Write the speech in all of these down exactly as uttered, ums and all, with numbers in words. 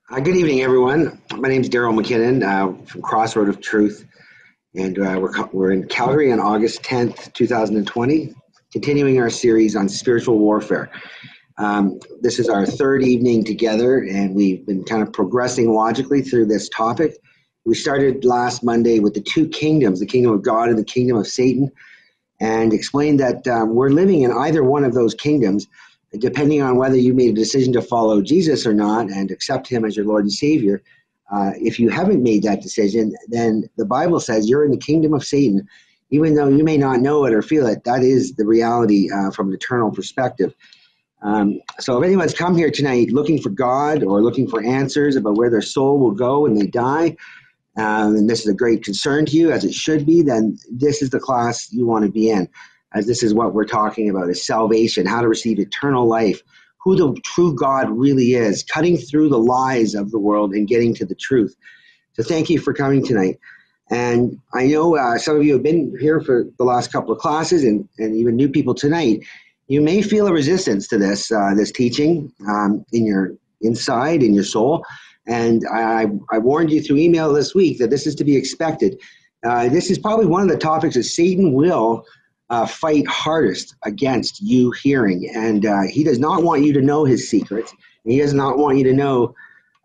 Uh, good evening, everyone. My name is Daryl McKinnon uh, from Crossroad of Truth, and uh, we're, we're in Calgary on August tenth, two thousand twenty, continuing our series on spiritual warfare. Um, this is our third evening together, and we've been kind of progressing logically through this topic. We started last Monday with the two kingdoms, the kingdom of God and the kingdom of Satan, and explained that um, we're living in either one of those kingdoms, depending on whether you made a decision to follow Jesus or not and accept him as your Lord and Savior. Uh, if you haven't made that decision, then the Bible says you're in the kingdom of Satan. Even though you may not know it or feel it, that is the reality uh, from an eternal perspective. Um, so if anyone's come here tonight looking for God or looking for answers about where their soul will go when they die, um, and this is a great concern to you, as it should be, then this is the class you want to be in, as this is what we're talking about, is salvation, how to receive eternal life, who the true God really is, cutting through the lies of the world and getting to the truth. So thank you for coming tonight. And I know uh, some of you have been here for the last couple of classes, and, and even new people tonight. You may feel a resistance to this uh, this teaching um, in your inside, in your soul. And I, I warned you through email this week that this is to be expected. Uh, this is probably one of the topics that Satan will Uh, fight hardest against you hearing. And uh, he does not want you to know his secrets. He does not want you to know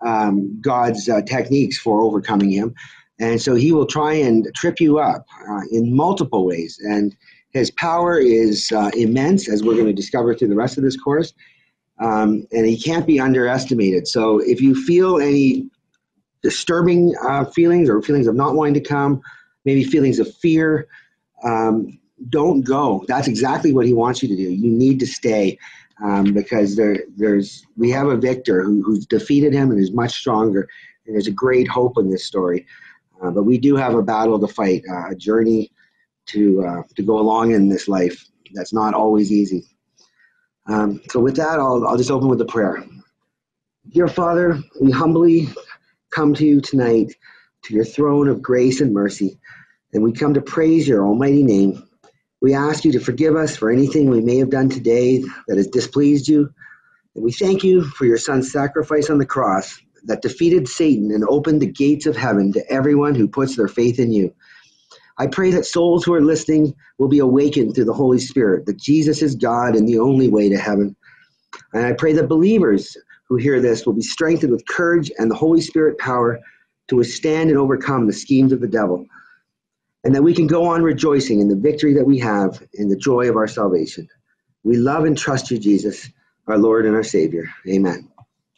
um, God's uh, techniques for overcoming him. And so he will try and trip you up uh, in multiple ways. And his power is uh, immense, as we're going to discover through the rest of this course. Um, and he can't be underestimated. So if you feel any disturbing uh, feelings or feelings of not wanting to come, maybe feelings of fear, um, don't go. That's exactly what he wants you to do. You need to stay um, because there, there's we have a victor who, who's defeated him and is much stronger. And there's a great hope in this story. Uh, but we do have a battle to fight, uh, a journey to uh, to go along in this life. That's not always easy. Um, so with that, I'll, I'll just open with a prayer. Dear Father, we humbly come to you tonight, to your throne of grace and mercy, and we come to praise your almighty name. We ask you to forgive us for anything we may have done today that has displeased you. And we thank you for your son's sacrifice on the cross that defeated Satan and opened the gates of heaven to everyone who puts their faith in you. I pray that souls who are listening will be awakened through the Holy Spirit, that Jesus is God and the only way to heaven. And I pray that believers who hear this will be strengthened with courage and the Holy Spirit power to withstand and overcome the schemes of the devil, and that we can go on rejoicing in the victory that we have in the joy of our salvation. We love and trust you, Jesus, our Lord and our Savior. Amen.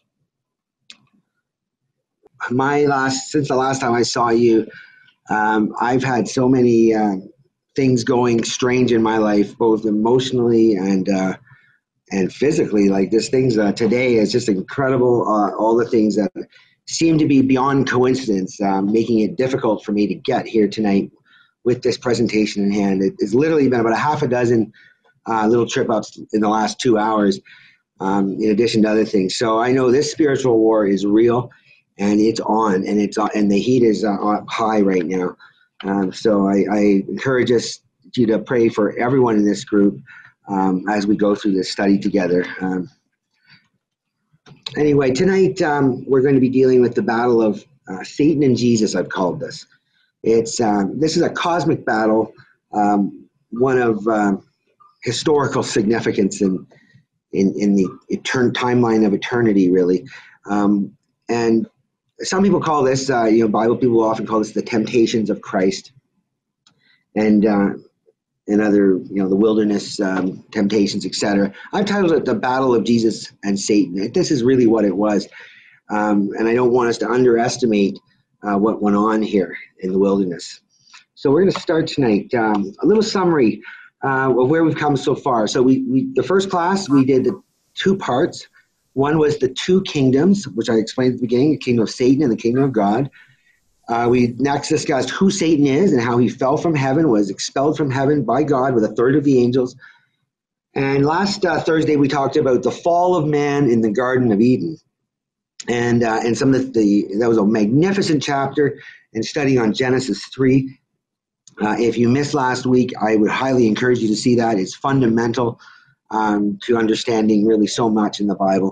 My last, since the last time I saw you, um, I've had so many uh, things going strange in my life, both emotionally and uh, and physically. Like this things uh, today is just incredible. Uh, all the things that seem to be beyond coincidence, um, making it difficult for me to get here tonight with this presentation in hand. It, it's literally been about a half a dozen uh, little trip ups in the last two hours, um, in addition to other things. So I know this spiritual war is real, and it's on, and it's on, and the heat is uh, high right now. Um, so I, I encourage us you to pray for everyone in this group um, as we go through this study together. Um, anyway, tonight um, we're going to be dealing with the battle of uh, Satan and Jesus, I've called this. It's um, this is a cosmic battle, um, one of um, historical significance in in, in the etern- timeline of eternity, really. Um, and some people call this, uh, you know, Bible people often call this the temptations of Christ, and uh, and other, you know, the wilderness um, temptations, et cetera. I've titled it the Battle of Jesus and Satan. This is really what it was, um, and I don't want us to underestimate Uh, what went on here in the wilderness. So we're going to start tonight. Um, a little summary uh, of where we've come so far. So we, we the first class, we did the two parts. One was the two kingdoms, which I explained at the beginning, the kingdom of Satan and the kingdom of God. Uh, we next discussed who Satan is and how he fell from heaven, was expelled from heaven by God with a third of the angels. And last uh, Thursday, we talked about the fall of man in the Garden of Eden. And uh, and some of the, that was a magnificent chapter and studying on Genesis three. Uh, if you missed last week, I would highly encourage you to see that. It's fundamental um, to understanding really so much in the Bible.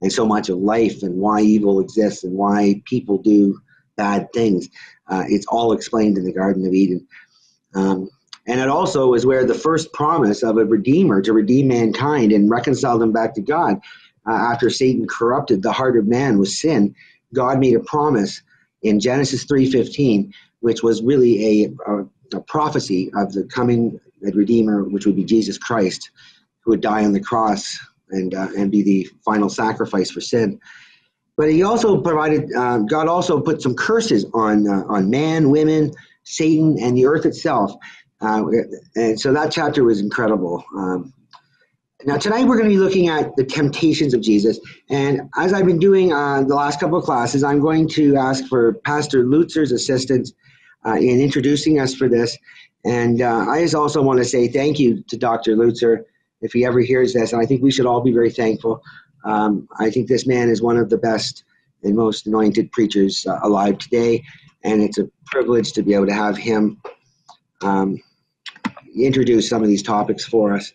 and so much of life and why evil exists and why people do bad things. Uh, it's all explained in the Garden of Eden. Um, and it also is where the first promise of a Redeemer to redeem mankind and reconcile them back to God, uh, after Satan corrupted the heart of man with sin, God made a promise in Genesis three fifteen, which was really a, a, a prophecy of the coming Redeemer, which would be Jesus Christ, who would die on the cross and uh, and be the final sacrifice for sin. But he also provided, uh, God also put some curses on uh, on man, women, Satan, and the earth itself. Uh, and so that chapter was incredible. Um, now tonight we're going to be looking at the temptations of Jesus. And as I've been doing uh, the last couple of classes, I'm going to ask for Pastor Lutzer's assistance uh, in introducing us for this. And uh, I just also want to say thank you to Doctor Lutzer if he ever hears this. And I think we should all be very thankful. Um, I think this man is one of the best and most anointed preachers uh, alive today. And it's a privilege to be able to have him um, introduce some of these topics for us.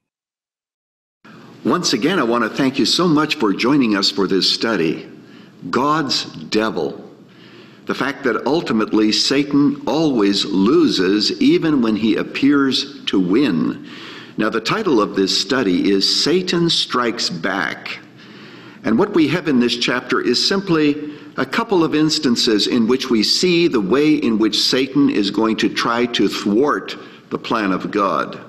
Once again, I want to thank you so much for joining us for this study. God's devil. The fact that ultimately Satan always loses even when he appears to win. Now, the title of this study is Satan Strikes Back. And what we have in this chapter is simply a couple of instances in which we see the way in which Satan is going to try to thwart the plan of God.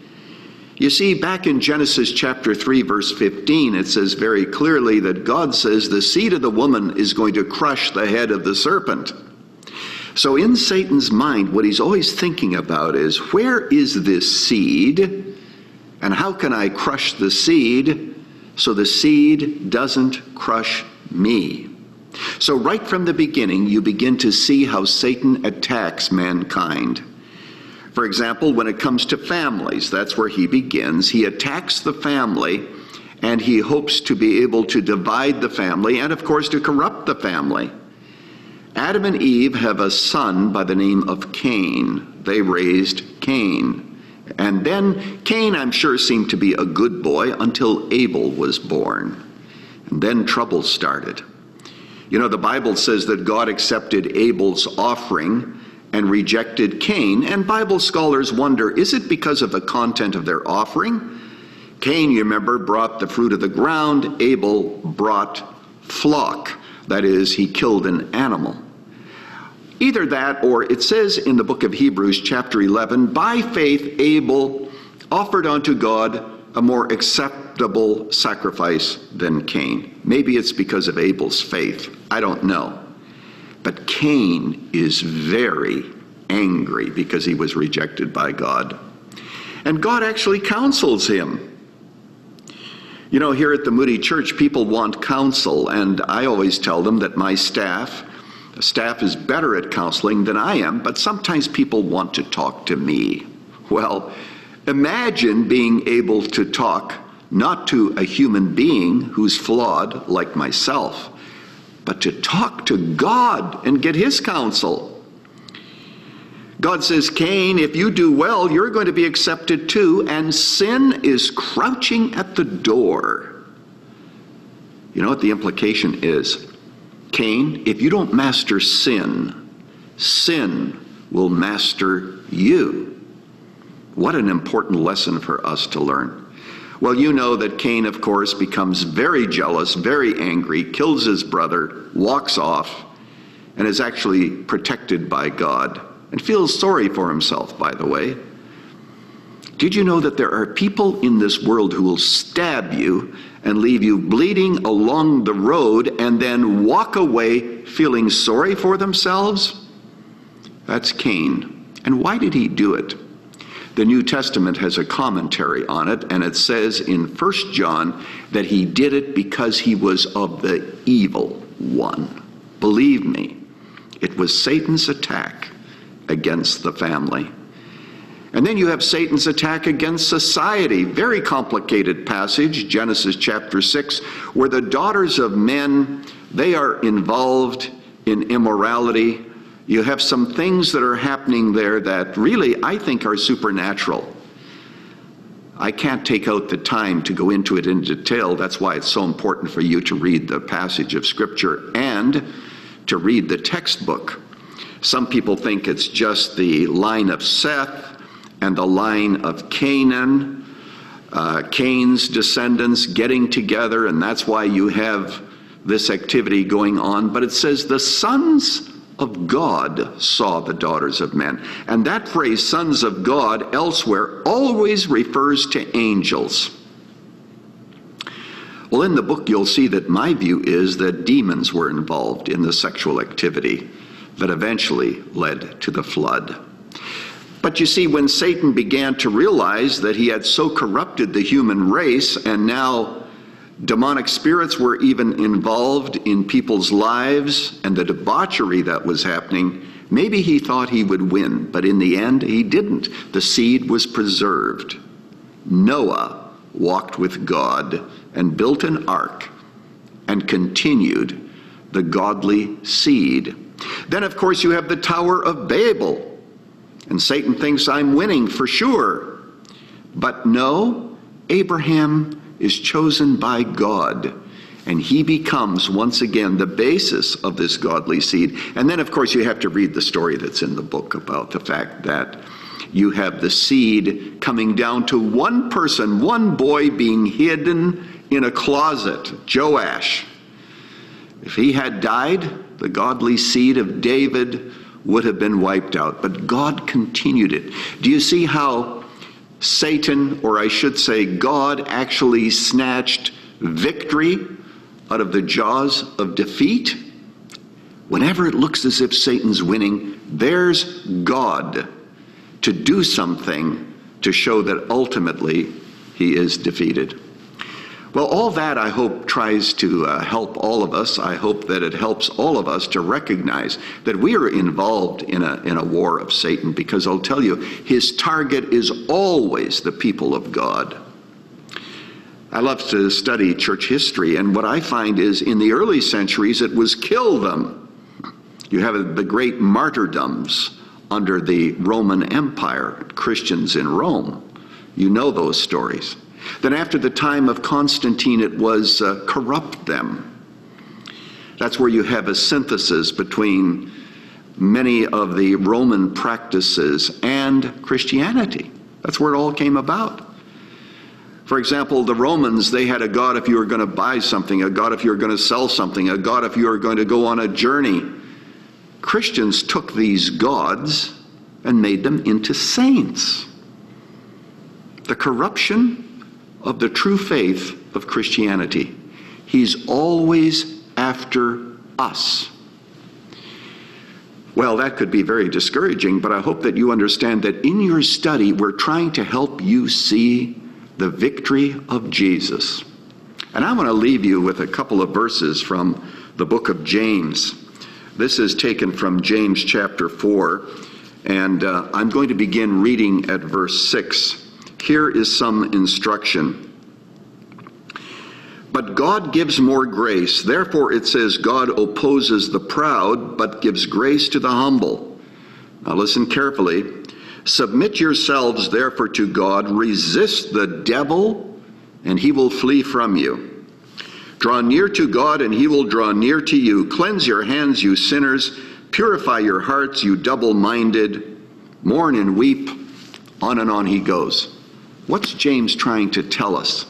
You see, back in Genesis chapter three, verse fifteen, it says very clearly that God says the seed of the woman is going to crush the head of the serpent. So in Satan's mind, what he's always thinking about is, where is this seed? And how can I crush the seed so the seed doesn't crush me? So right from the beginning, you begin to see how Satan attacks mankind. For example, when it comes to families, that's where he begins. He attacks the family, and he hopes to be able to divide the family and, of course, to corrupt the family. Adam and Eve have a son by the name of Cain. They raised Cain. And then Cain, I'm sure, seemed to be a good boy until Abel was born. And then trouble started. You know, the Bible says that God accepted Abel's offering and rejected Cain, and Bible scholars wonder, is it because of the content of their offering? Cain, you remember, brought the fruit of the ground. Abel brought flock. That is, he killed an animal. Either that, or it says in the book of Hebrews, chapter eleven, by faith Abel offered unto God a more acceptable sacrifice than Cain. Maybe it's because of Abel's faith. I don't know. But Cain is very angry because he was rejected by God. And God actually counsels him. You know, here at the Moody Church, people want counsel, and I always tell them that my staff, the staff is better at counseling than I am, but sometimes people want to talk to me. Well, imagine being able to talk not to a human being who's flawed like myself, but to talk to God and get his counsel. God says, Cain, if you do well, you're going to be accepted too, and sin is crouching at the door. You know what the implication is? Cain, if you don't master sin, sin will master you. What an important lesson for us to learn. Well, you know that Cain, of course, becomes very jealous, very angry, kills his brother, walks off, and is actually protected by God, and feels sorry for himself, by the way. Did you know that there are people in this world who will stab you and leave you bleeding along the road and then walk away feeling sorry for themselves? That's Cain. And why did he do it? The New Testament has a commentary on it, and it says in First John that he did it because he was of the evil one. Believe me, it was Satan's attack against the family. And then you have Satan's attack against society. Very complicated passage, Genesis chapter six, where the daughters of men, they are involved in immorality. You have some things that are happening there that really, I think, are supernatural. I can't take out the time to go into it in detail. That's why it's so important for you to read the passage of Scripture and to read the textbook. Some people think it's just the line of Seth and the line of Canaan, uh, Cain's descendants getting together, and that's why you have this activity going on. But it says the sons of God saw the daughters of men. And that phrase, sons of God, elsewhere always refers to angels. Well, in the book you'll see that my view is that demons were involved in the sexual activity that eventually led to the flood. But you see, when Satan began to realize that he had so corrupted the human race, and now demonic spirits were even involved in people's lives and the debauchery that was happening, maybe he thought he would win, but in the end he didn't. The seed was preserved. Noah walked with God and built an ark and continued the godly seed. Then, of course, you have the Tower of Babel. And Satan thinks I'm winning for sure. But no, Abraham is chosen by God. And he becomes, once again, the basis of this godly seed. And then, of course, you have to read the story that's in the book about the fact that you have the seed coming down to one person, one boy being hidden in a closet, Joash. If he had died, the godly seed of David would have been wiped out. But God continued it. Do you see how Satan, or I should say God, actually snatched victory out of the jaws of defeat? Whenever it looks as if Satan's winning, there's God to do something to show that ultimately he is defeated. Well, all that, I hope, tries to uh, help all of us. I hope that it helps all of us to recognize that we are involved in a, in a war of Satan, because I'll tell you, his target is always the people of God. I love to study church history, and what I find is in the early centuries it was kill them. You have the great martyrdoms under the Roman Empire, Christians in Rome. You know those stories. Then after the time of Constantine, it was uh, corrupt them. That's where you have a synthesis between many of the Roman practices and Christianity. That's where it all came about. For example, the Romans, they had a god if you were going to buy something, a god if you were going to sell something, a god if you were going to go on a journey. Christians took these gods and made them into saints. The corruption of the true faith of Christianity. He's always after us. Well, that could be very discouraging, but I hope that you understand that in your study, we're trying to help you see the victory of Jesus. And I want to leave you with a couple of verses from the book of James. This is taken from James chapter four, and uh, I'm going to begin reading at verse six. Here is some instruction. But God gives more grace. Therefore it says God opposes the proud, but gives grace to the humble. Now listen carefully. Submit yourselves therefore to God. Resist the devil, and he will flee from you. Draw near to God, and he will draw near to you. Cleanse your hands, you sinners. Purify your hearts, you double-minded. Mourn and weep. On and on he goes. What's James trying to tell us?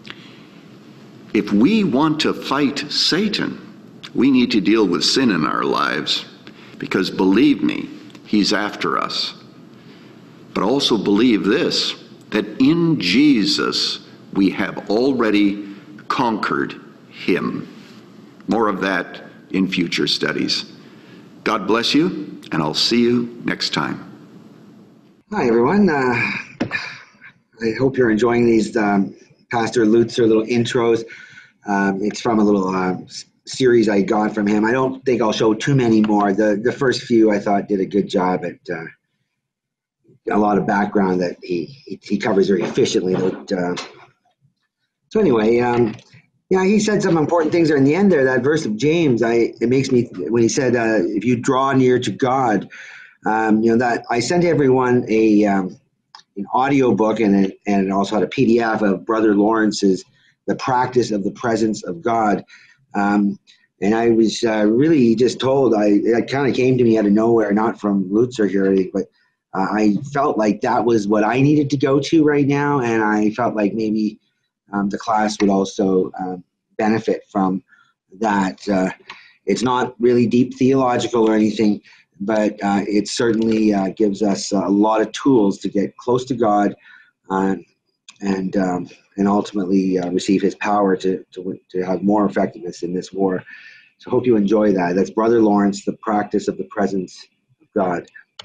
If we want to fight Satan, we need to deal with sin in our lives, because believe me, he's after us. But also believe this, that in Jesus we have already conquered him. More of that in future studies. God bless you, and I'll see you next time. Hi, everyone. Uh, I hope you're enjoying these um, Pastor Lutzer little intros. Um, it's from a little uh, series I got from him. I don't think I'll show too many more. The the first few I thought did a good job at uh, a lot of background that he he, he covers very efficiently. But, uh, so anyway, um, yeah, he said some important things there in the end there. That verse of James, I it makes me, when he said, uh, if you draw near to God, um, you know, that I sent everyone a um, an audio book, and it, and it also had a P D F of Brother Lawrence's The Practice of the Presence of God. Um, and I was uh, really just told, I it kind of came to me out of nowhere, not from Lutzer here, but uh, I felt like that was what I needed to go to right now, and I felt like maybe um, the class would also uh, benefit from that. Uh, it's not really deep theological or anything, but uh, it certainly uh, gives us a lot of tools to get close to God uh, and um, and ultimately uh, receive his power to, to to have more effectiveness in this war. So hope you enjoy that. That's Brother Lawrence, The Practice of the Presence of God.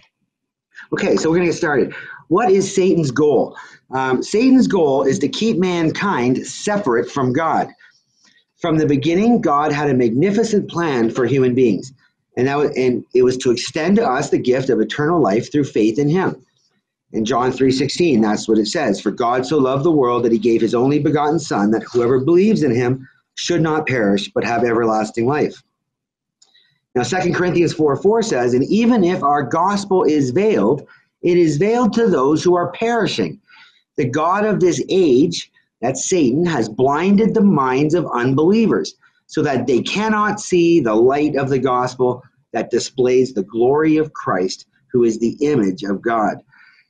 Okay, so we're going to get started. What is Satan's goal? Um, Satan's goal is to keep mankind separate from God. From the beginning, God had a magnificent plan for human beings, and that was, and it was to extend to us the gift of eternal life through faith in him. In John three sixteen, that's what it says. For God so loved the world that he gave his only begotten Son, that whoever believes in him should not perish, but have everlasting life. Now, Second Corinthians four four says, and even if our gospel is veiled, it is veiled to those who are perishing. The God of this age, that's Satan, has blinded the minds of unbelievers so that they cannot see the light of the gospel that displays the glory of Christ, who is the image of God.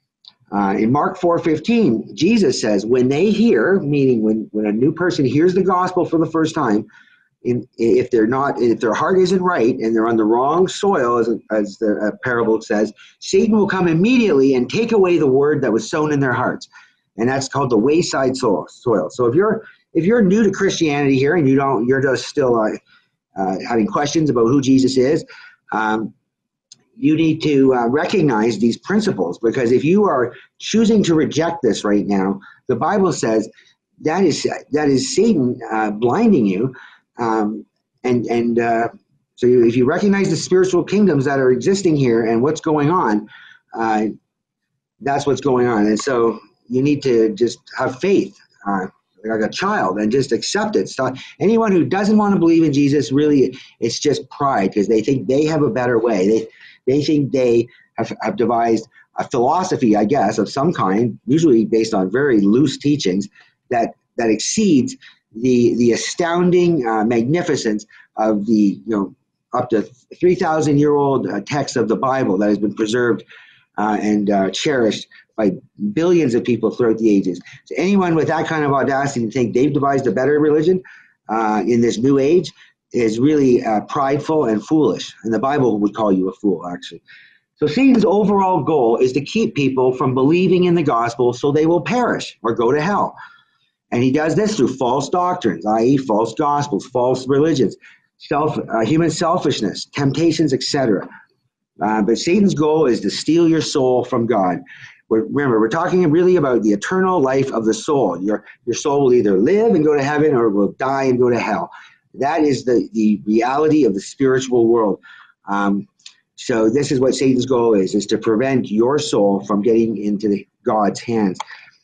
Uh, in Mark four fifteen, Jesus says, when they hear, meaning when, when a new person hears the gospel for the first time, in, if they're not, if their heart isn't right and they're on the wrong soil, as, as the uh, parable says, Satan will come immediately and take away the word that was sown in their hearts. And that's called the wayside soil. soil. So if you're if you're new to Christianity here and you don't, you're just still uh, uh, having questions about who Jesus is, um, you need to uh, recognize these principles, because if you are choosing to reject this right now, the Bible says that is that is Satan uh, blinding you, um, and and uh, so if you recognize the spiritual kingdoms that are existing here and what's going on, uh, that's what's going on, and so you need to just have faith, uh, like a child, and just accept it. So anyone who doesn't want to believe in Jesus, really, it's just pride, because they think they have a better way. They They think they have, have devised a philosophy, I guess, of some kind, usually based on very loose teachings, that that exceeds the the astounding uh, magnificence of the you know up to three thousand year old uh, text of the Bible that has been preserved uh, and uh, cherished by billions of people throughout the ages. So anyone with that kind of audacity to think they've devised a better religion uh, in this new age is really uh, prideful and foolish. And the Bible would call you a fool, actually. So Satan's overall goal is to keep people from believing in the gospel so they will perish or go to hell. And he does this through false doctrines, that is false gospels, false religions, self, uh, human selfishness, temptations, et cetera. Uh, but Satan's goal is to steal your soul from God. We're, remember, we're talking really about the eternal life of the soul. Your, your soul will either live and go to heaven or will die and go to hell. That is the, the reality of the spiritual world. Um, so this is what Satan's goal is, is to prevent your soul from getting into the, God's hands.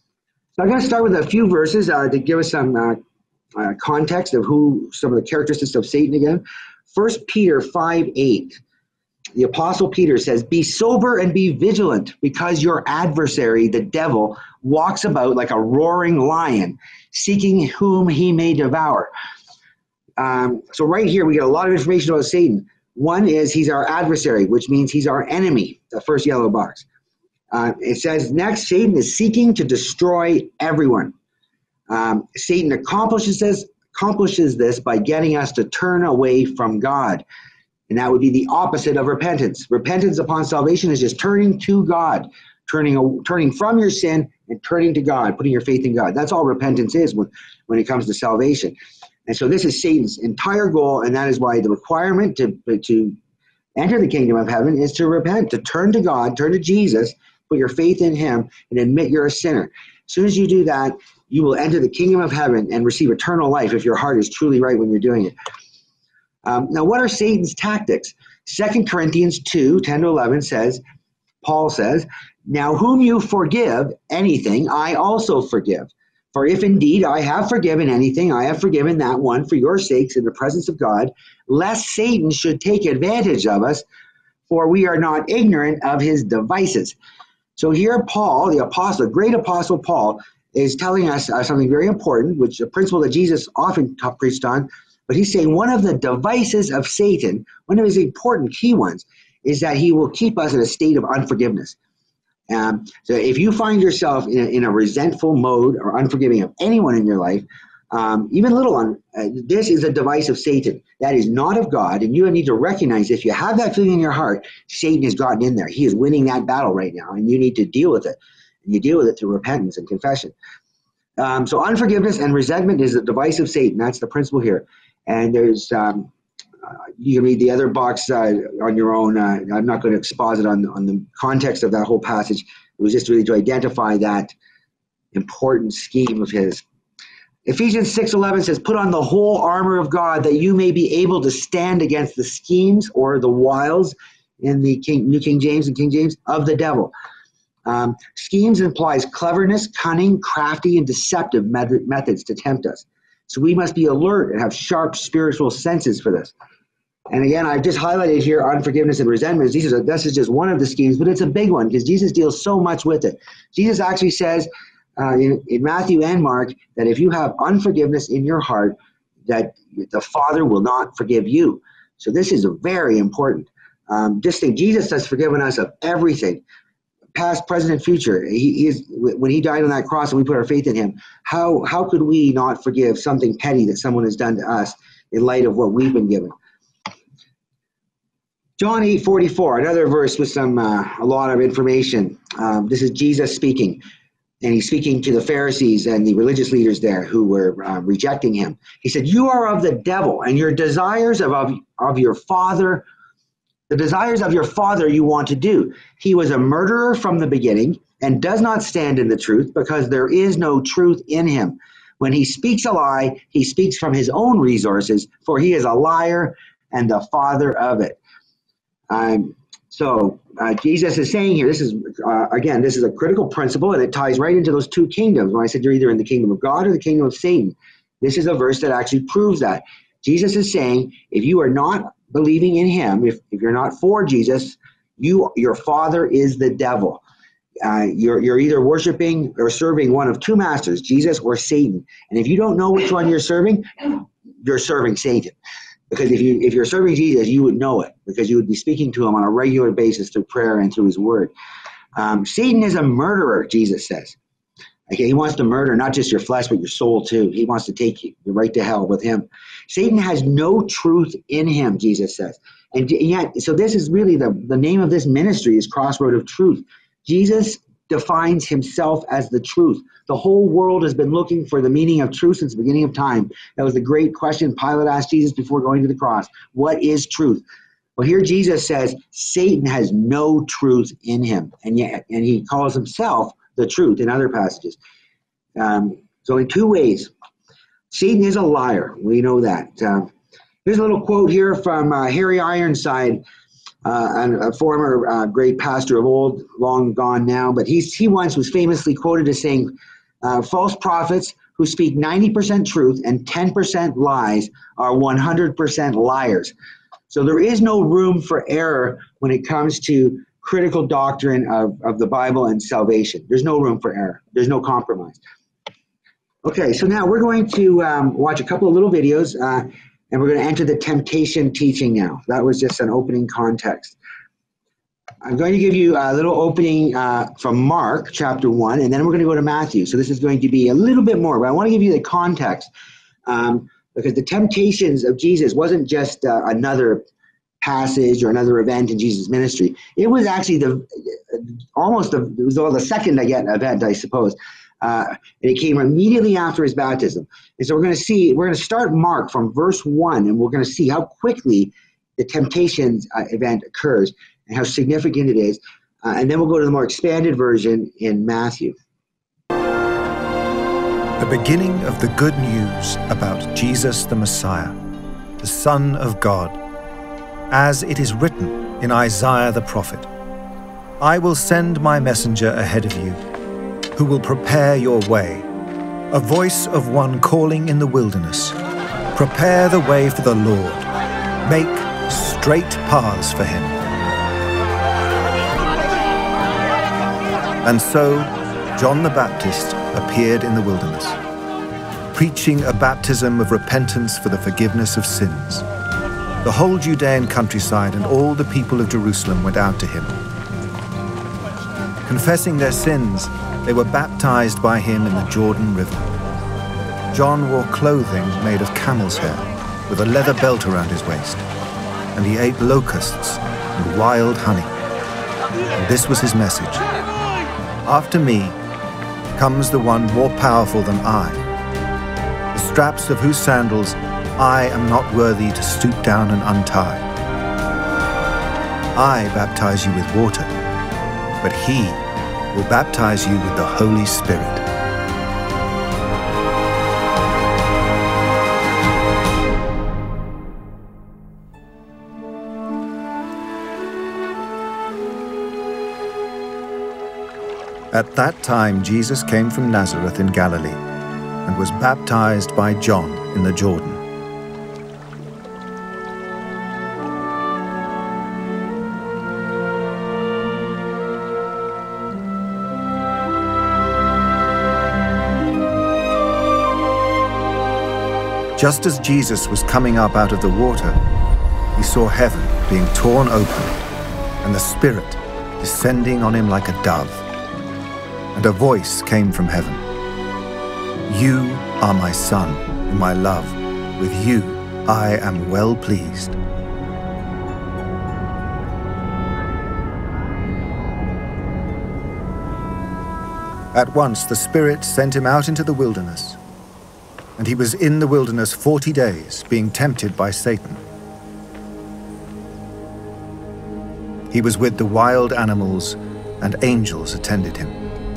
So I'm going to start with a few verses uh, to give us some uh, uh, context of who, some of the characteristics of Satan again. First Peter five eight. The Apostle Peter says, be sober and be vigilant, because your adversary, the devil, walks about like a roaring lion, seeking whom he may devour. Um, so right here, we get a lot of information about Satan. One is he's our adversary, which means he's our enemy, the first yellow box. Uh, it says next, Satan is seeking to destroy everyone. Um, Satan accomplishes this, accomplishes this by getting us to turn away from God. And that would be the opposite of repentance. Repentance upon salvation is just turning to God, turning turning from your sin and turning to God, putting your faith in God. That's all repentance is when, when it comes to salvation. And so this is Satan's entire goal, and that is why the requirement to, to enter the kingdom of heaven is to repent, to turn to God, turn to Jesus, put your faith in him, and admit you're a sinner. As soon as you do that, you will enter the kingdom of heaven and receive eternal life if your heart is truly right when you're doing it. Um, now, what are Satan's tactics? Second Corinthians two ten to eleven says, Paul says, now whom you forgive anything, I also forgive. For if indeed I have forgiven anything, I have forgiven that one for your sakes in the presence of God, lest Satan should take advantage of us, for we are not ignorant of his devices. So here Paul, the apostle, the great apostle Paul, is telling us uh, something very important, which a principle that Jesus often ta- preached on. But he's saying one of the devices of Satan, one of his important key ones, is that he will keep us in a state of unforgiveness. Um, so if you find yourself in a, in a resentful mode or unforgiving of anyone in your life, um, even little one, uh, this is a device of Satan. That is not of God, and you need to recognize if you have that feeling in your heart, Satan has gotten in there. He is winning that battle right now, and you need to deal with it. And you deal with it through repentance and confession. Um, so unforgiveness and resentment is a device of Satan. That's the principle here. And there's um, uh, you can read the other box uh, on your own. Uh, I'm not going to exposit on on the context of that whole passage. It was just really to identify that important scheme of his. Ephesians six eleven says, "Put on the whole armor of God, that you may be able to stand against the schemes," or the wiles in the King, New King James and King James, "of the devil." Um, schemes implies cleverness, cunning, crafty, and deceptive method, methods to tempt us. So we must be alert and have sharp spiritual senses for this. And again, I've just highlighted here unforgiveness and resentment. These are, this is just one of the schemes, but it's a big one because Jesus deals so much with it. Jesus actually says uh, in, in Matthew and Mark that if you have unforgiveness in your heart, that the Father will not forgive you. So this is very important. Um, just think, Jesus has forgiven us of everything. Past, present, and future. He, he is when he died on that cross and we put our faith in him. How how could we not forgive something petty that someone has done to us in light of what we've been given? John eight forty-four, another verse with some uh, a lot of information. Um, this is Jesus speaking, and he's speaking to the Pharisees and the religious leaders there who were uh, rejecting him. He said, "You are of the devil, and your desires of of, of your father." The desires of your father you want to do. He was a murderer from the beginning and does not stand in the truth because there is no truth in him. When he speaks a lie, he speaks from his own resources, for he is a liar and the father of it. Um, so uh, Jesus is saying here, this is, uh, again, this is a critical principle, and it ties right into those two kingdoms. When I said you're either in the kingdom of God or the kingdom of Satan, this is a verse that actually proves that. Jesus is saying, if you are not believing in him, if, if you're not for Jesus, you your father is the devil. Uh, you're you're either worshiping or serving one of two masters, Jesus or Satan. And if you don't know which one you're serving, you're serving Satan. Because if you if you're serving Jesus, you would know it, because you would be speaking to him on a regular basis through prayer and through his word. Um, Satan is a murderer, Jesus says. Okay, he wants to murder not just your flesh, but your soul too. He wants to take you right to hell with him. Satan has no truth in him, Jesus says. And yet, so this is really the, the name of this ministry is Crossroad of Truth. Jesus defines himself as the truth. The whole world has been looking for the meaning of truth since the beginning of time. That was the great question Pilate asked Jesus before going to the cross. What is truth? Well, here Jesus says Satan has no truth in him, and yet, and he calls himself the truth in other passages. Um, so in two ways, Satan is a liar. We know that. Uh, here's a little quote here from uh, Harry Ironside, uh, a former uh, great pastor of old, long gone now, but he's, he once was famously quoted as saying, uh, false prophets who speak ninety percent truth and ten percent lies are one hundred percent liars. So there is no room for error when it comes to critical doctrine of, of the Bible and salvation. There's no room for error. There's no compromise. Okay, so now we're going to um, watch a couple of little videos, uh, and we're going to enter the temptation teaching now. That was just an opening context. I'm going to give you a little opening uh, from Mark chapter one, and then we're going to go to Matthew. So this is going to be a little bit more, but I want to give you the context, um, because the temptations of Jesus wasn't just uh, another passage or another event in Jesus' ministry. It was actually the almost the, it was all the second again event, I suppose. Uh, and it came immediately after his baptism. And so we're going to see, we're going to start Mark from verse one, and we're going to see how quickly the temptations uh, event occurs and how significant it is. Uh, and then we'll go to the more expanded version in Matthew. The beginning of the good news about Jesus the Messiah, the Son of God. As it is written in Isaiah the prophet, I will send my messenger ahead of you, who will prepare your way, a voice of one calling in the wilderness. Prepare the way for the Lord, make straight paths for him. And so John the Baptist appeared in the wilderness, preaching a baptism of repentance for the forgiveness of sins. The whole Judean countryside and all the people of Jerusalem went out to him. Confessing their sins, they were baptized by him in the Jordan River. John wore clothing made of camel's hair, with a leather belt around his waist, and he ate locusts and wild honey. And this was his message: "After me comes the one more powerful than I, the straps of whose sandals I am not worthy to stoop down and untie. I baptize you with water, but he will baptize you with the Holy Spirit." At that time, Jesus came from Nazareth in Galilee and was baptized by John in the Jordan. Just as Jesus was coming up out of the water, he saw heaven being torn open and the Spirit descending on him like a dove. And a voice came from heaven: "You are my Son, whom I love. With you I am well pleased." At once the Spirit sent him out into the wilderness, and he was in the wilderness forty days, being tempted by Satan. He was with the wild animals, and angels attended him.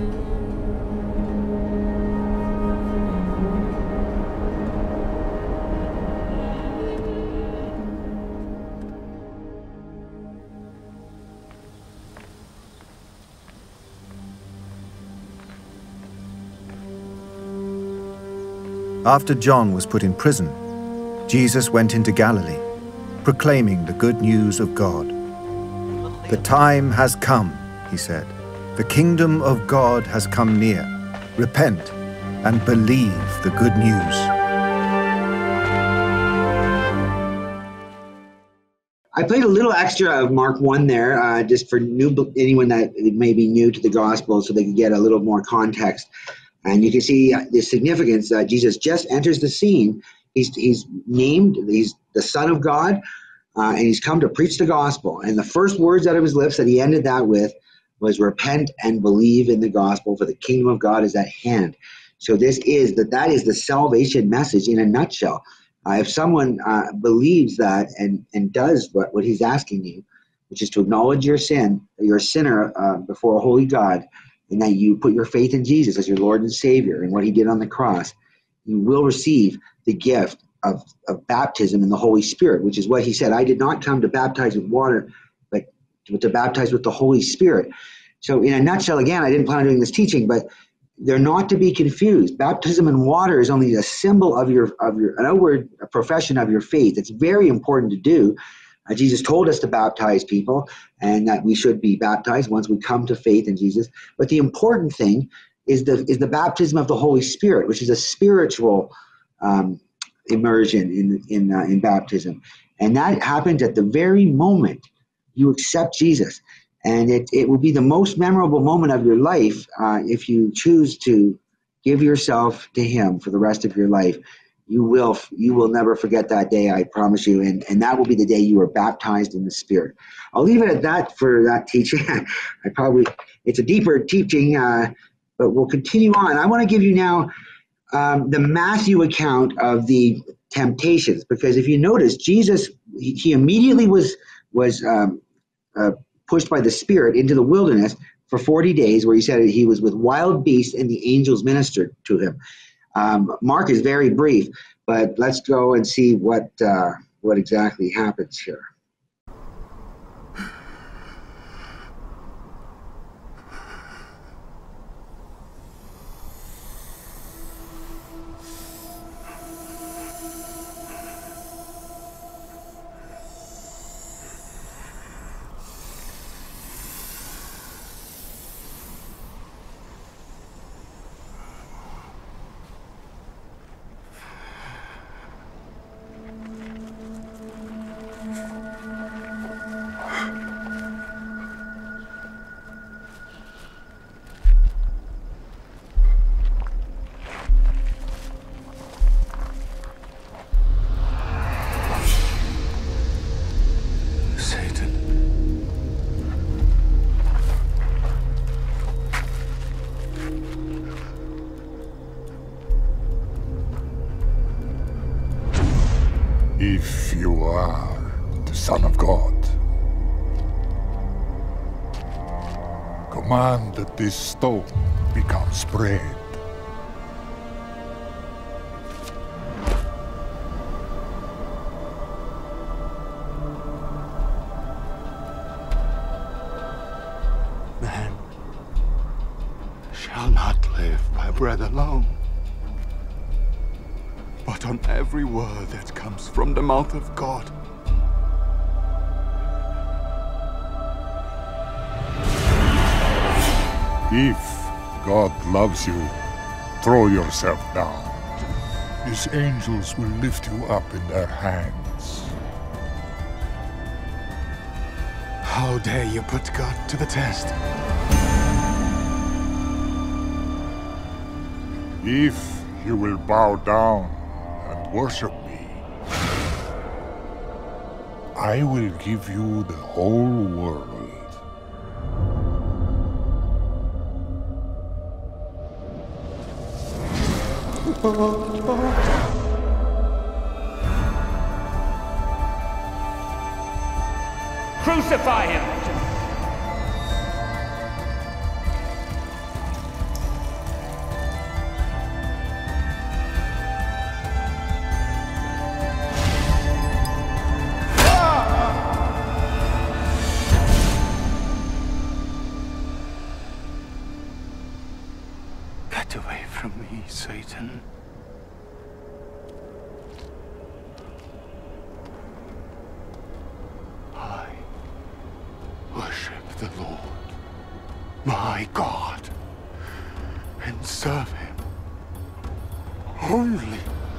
After John was put in prison, Jesus went into Galilee, proclaiming the good news of God. "The time has come," he said. "The kingdom of God has come near. Repent and believe the good news." I played a little extra of Mark one there, uh, just for new anyone that may be new to the gospel, so they can get a little more context. And you can see the significance that Jesus just enters the scene. He's, he's named, he's the Son of God, uh, and he's come to preach the gospel. And the first words out of his lips that he ended that with was, "Repent and believe in the gospel, for the kingdom of God is at hand." So this is, that that is the salvation message in a nutshell. Uh, if someone uh, believes that and, and does what, what he's asking you, which is to acknowledge your sin, that you're a sinner uh, before a holy God, and that you put your faith in Jesus as your Lord and Savior and what he did on the cross, you will receive the gift of, of baptism in the Holy Spirit, which is what he said: "I did not come to baptize with water, but to, to baptize with the Holy Spirit." So in a nutshell, again, I didn't plan on doing this teaching, but they're not to be confused. Baptism in water is only a symbol of your, of your an outward profession of your faith. It's very important to do. Uh, Jesus told us to baptize people, and that we should be baptized once we come to faith in Jesus. But the important thing is the is the baptism of the Holy Spirit, which is a spiritual um, immersion in in uh, in baptism, and that happens at the very moment you accept Jesus, and it it will be the most memorable moment of your life uh, if you choose to give yourself to Him for the rest of your life. You will you will never forget that day, I promise you, and, and that will be the day you are baptized in the Spirit. I'll leave it at that for that teaching. I probably it's a deeper teaching, uh, but we'll continue on. I want to give you now um, the Matthew account of the temptations, because if you notice, Jesus he, he immediately was was um, uh, pushed by the Spirit into the wilderness for forty days, where he said he was with wild beasts and the angels ministered to him. Um, Mark is very brief, but let's go and see what uh, what exactly happens here. Son of God. Command that this stone becomes bread. Man shall not live by bread alone, but on every word that comes from the mouth of God. If God loves you, throw yourself down. His angels will lift you up in their hands. How dare you put God to the test? If you will bow down and worship me, I will give you the whole world. Crucify him! Get away from me, Satan. I worship the Lord, my God, and serve him only.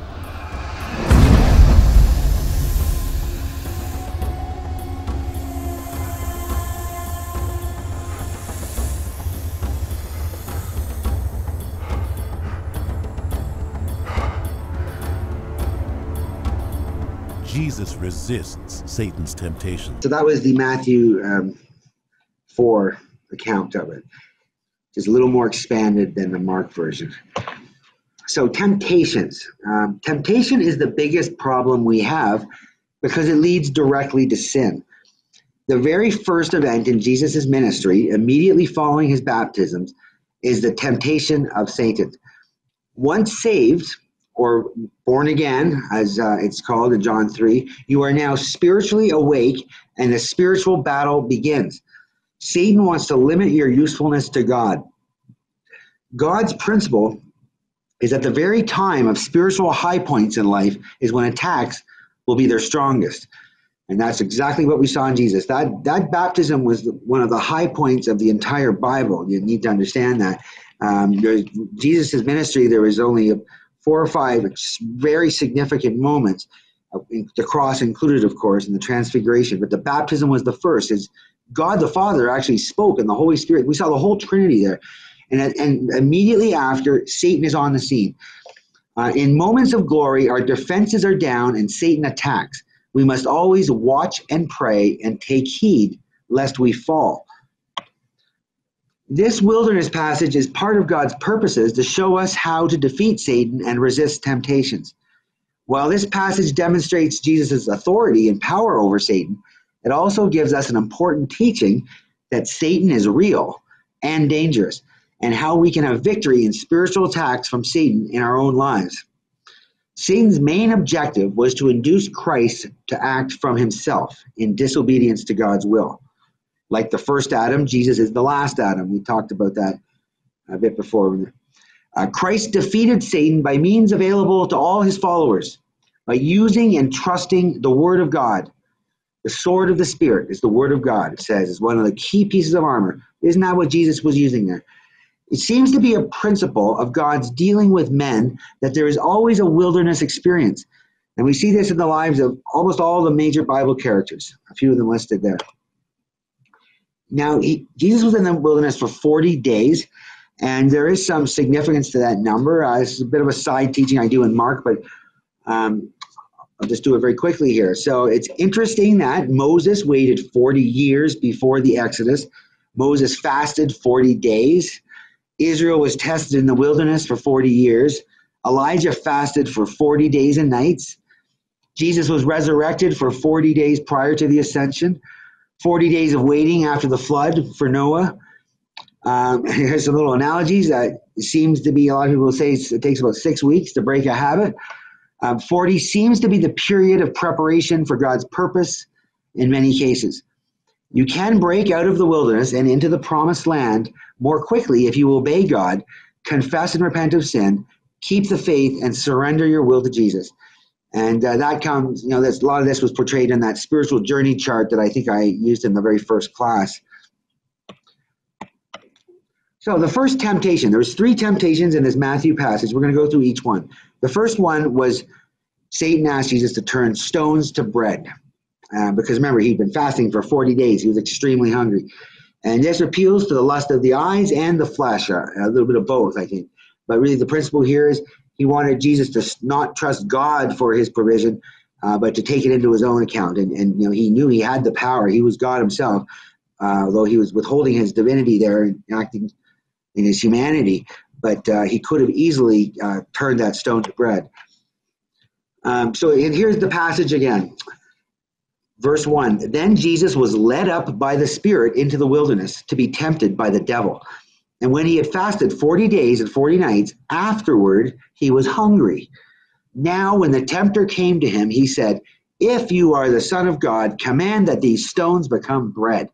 Jesus resists Satan's temptation. So that was the Matthew um, four account of it. Just a little more expanded than the Mark version. So temptations. Um, temptation is the biggest problem we have because it leads directly to sin. The very first event in Jesus' ministry, immediately following his baptisms, is the temptation of Satan. Once saved, or born again, as uh, it's called in John three, you are now spiritually awake and the spiritual battle begins. Satan wants to limit your usefulness to God. God's principle is at the very time of spiritual high points in life is when attacks will be their strongest. And that's exactly what we saw in Jesus. That, that baptism was the, one of the high points of the entire Bible. You need to understand that. Um, Jesus' ministry, there was only a four or five very significant moments, uh, the cross included, of course, and the transfiguration. But the baptism was the first. Is God the Father actually spoke, and the Holy Spirit. We saw the whole Trinity there. And, and immediately after, Satan is on the scene. Uh, in moments of glory, our defenses are down and Satan attacks. We must always watch and pray and take heed lest we fall. This wilderness passage is part of God's purposes to show us how to defeat Satan and resist temptations. While this passage demonstrates Jesus' authority and power over Satan, it also gives us an important teaching that Satan is real and dangerous, and how we can have victory in spiritual attacks from Satan in our own lives. Satan's main objective was to induce Christ to act from himself in disobedience to God's will. Like the first Adam, Jesus is the last Adam. We talked about that a bit before. Uh, Christ defeated Satan by means available to all his followers, by using and trusting the Word of God. The sword of the Spirit is the Word of God, it says, is one of the key pieces of armor. Isn't that what Jesus was using there? It seems to be a principle of God's dealing with men that there is always a wilderness experience. And we see this in the lives of almost all the major Bible characters, a few of them listed there. Now, he, Jesus was in the wilderness for forty days, and there is some significance to that number. Uh, this is a bit of a side teaching I do in Mark, but um, I'll just do it very quickly here. So it's interesting that Moses waited forty years before the Exodus. Moses fasted forty days. Israel was tested in the wilderness for forty years. Elijah fasted for forty days and nights. Jesus was resurrected for forty days prior to the ascension, forty days of waiting after the flood for Noah. Um, here's some little analogies. Uh, it seems to be, a lot of people say it takes about six weeks to break a habit. Um, forty seems to be the period of preparation for God's purpose in many cases. You can break out of the wilderness and into the promised land more quickly if you obey God, confess and repent of sin, keep the faith, and surrender your will to Jesus. And uh, that comes, you know, this, a lot of this was portrayed in that spiritual journey chart that I think I used in the very first class. So the first temptation, there was three temptations in this Matthew passage. We're going to go through each one. The first one was Satan asked Jesus to turn stones to bread. Uh, because remember, he'd been fasting for forty days. He was extremely hungry. And this appeals to the lust of the eyes and the flesh, uh, a little bit of both, I think. But really the principle here is he wanted Jesus to not trust God for his provision, uh, but to take it into his own account. And, and you know, he knew he had the power. He was God himself, uh, although he was withholding his divinity there and acting in his humanity. But uh, he could have easily uh, turned that stone to bread. Um, so and here's the passage again. Verse one, then Jesus was led up by the Spirit into the wilderness to be tempted by the devil. And when he had fasted forty days and forty nights, afterward he was hungry. Now when the tempter came to him, he said, if you are the Son of God, command that these stones become bread.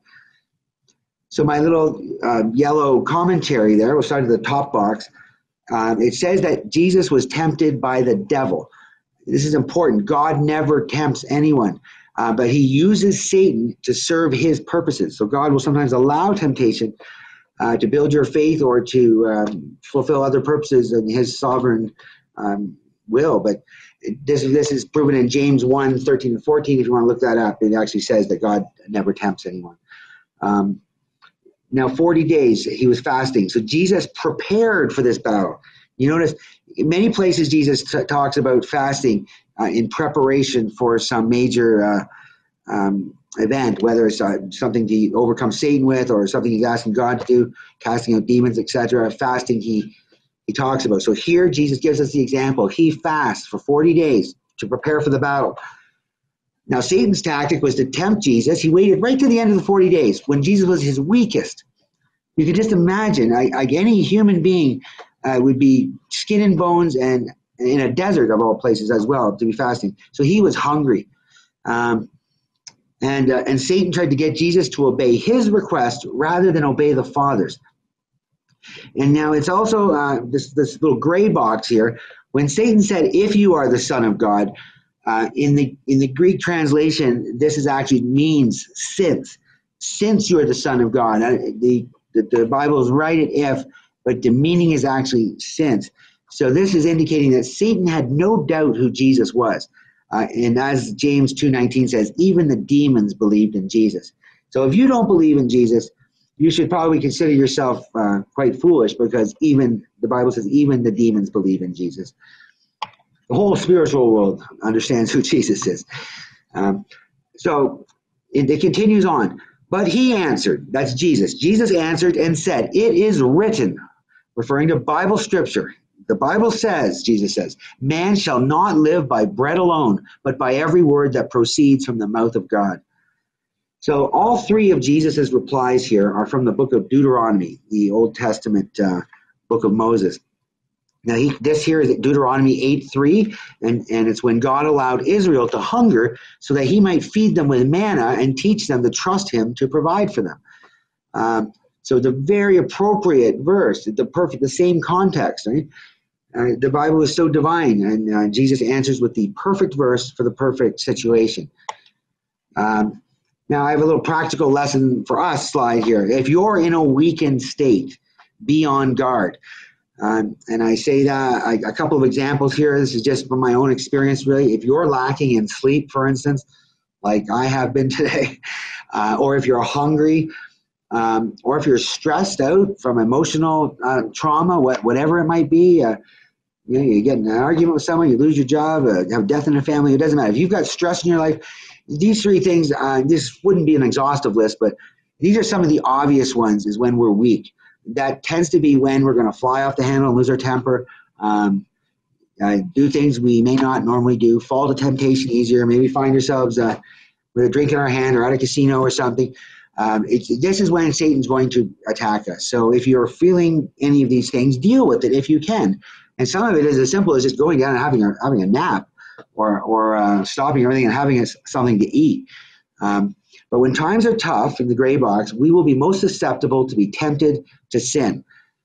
So my little uh, yellow commentary there, we'll start at the top box. Um, it says that Jesus was tempted by the devil. This is important. God never tempts anyone. Uh, but he uses Satan to serve his purposes. So God will sometimes allow temptation uh, to build your faith or to um, fulfill other purposes in his sovereign um, will. But this, this is proven in James one, thirteen and fourteen. If you want to look that up, it actually says that God never tempts anyone. Um, now, forty days he was fasting. So Jesus prepared for this battle. You notice in many places Jesus t- talks about fasting Uh, in preparation for some major uh, um, event, whether it's uh, something to overcome Satan with or something he's asking God to do, casting out demons, et cetera. Fasting he he talks about. So here Jesus gives us the example. He fasts for forty days to prepare for the battle. Now Satan's tactic was to tempt Jesus. He waited right to the end of the forty days when Jesus was his weakest. You can just imagine, like, like any human being uh, would be skin and bones and in a desert of all places as well to be fasting. So he was hungry. Um, and uh, and Satan tried to get Jesus to obey his request rather than obey the Father's. And now it's also uh, this, this little gray box here. When Satan said, if you are the Son of God, uh, in the in the Greek translation, this is actually means since. Since you are the Son of God. Uh, the, the, the Bible is right at if, but the meaning is actually since. So this is indicating that Satan had no doubt who Jesus was. Uh, and as James two nineteen says, even the demons believed in Jesus. So if you don't believe in Jesus, you should probably consider yourself uh, quite foolish, because even the Bible says even the demons believe in Jesus. The whole spiritual world understands who Jesus is. Um, so it, it continues on. But he answered, that's Jesus. Jesus answered and said, it is written, referring to Bible scripture. The Bible says, Jesus says, man shall not live by bread alone, but by every word that proceeds from the mouth of God. So all three of Jesus's replies here are from the book of Deuteronomy, the Old Testament uh, book of Moses. Now, he, this here is Deuteronomy eight three, and, and it's when God allowed Israel to hunger so that he might feed them with manna and teach them to trust him to provide for them. Um, so the very appropriate verse, the perfect, the same context, right? Uh, the Bible is so divine, and uh, Jesus answers with the perfect verse for the perfect situation. Um, now, I have a little practical lesson for us slide here. If you're in a weakened state, be on guard. Um, and I say that, I, a couple of examples here. This is just from my own experience, really. If you're lacking in sleep, for instance, like I have been today, uh, or if you're hungry, um, or if you're stressed out from emotional uh, trauma, what, whatever it might be, uh, you know, you get in an argument with someone, you lose your job, uh, have death in the family, it doesn't matter. If you've got stress in your life, these three things, uh, this wouldn't be an exhaustive list, but these are some of the obvious ones, is when we're weak. That tends to be when we're going to fly off the handle and lose our temper. Um, uh, do things we may not normally do, fall to temptation easier, maybe find ourselves uh, with a drink in our hand or at a casino or something. Um, it's, this is when Satan's going to attack us. So if you're feeling any of these things, deal with it if you can. And some of it is as simple as just going down and having a, having a nap or, or uh, stopping everything and having a, something to eat. Um, but when times are tough in the gray box, we will be most susceptible to be tempted to sin.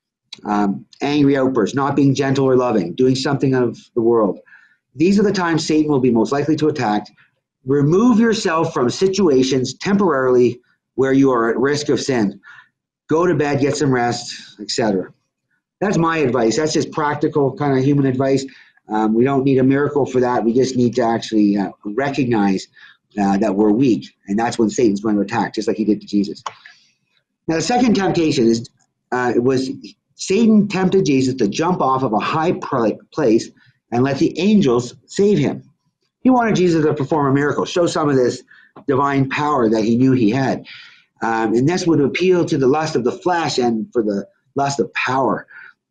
Um, angry outbursts, not being gentle or loving, doing something of the world. These are the times Satan will be most likely to attack. Remove yourself from situations temporarily where you are at risk of sin. Go to bed, get some rest, et cetera. That's my advice. That's just practical kind of human advice. Um, we don't need a miracle for that. We just need to actually uh, recognize uh, that we're weak, and that's when Satan's going to attack, just like he did to Jesus. Now, the second temptation is uh, it was Satan tempted Jesus to jump off of a high place and let the angels save him. He wanted Jesus to perform a miracle, show some of this divine power that he knew he had. Um, and this would appeal to the lust of the flesh and for the lust of power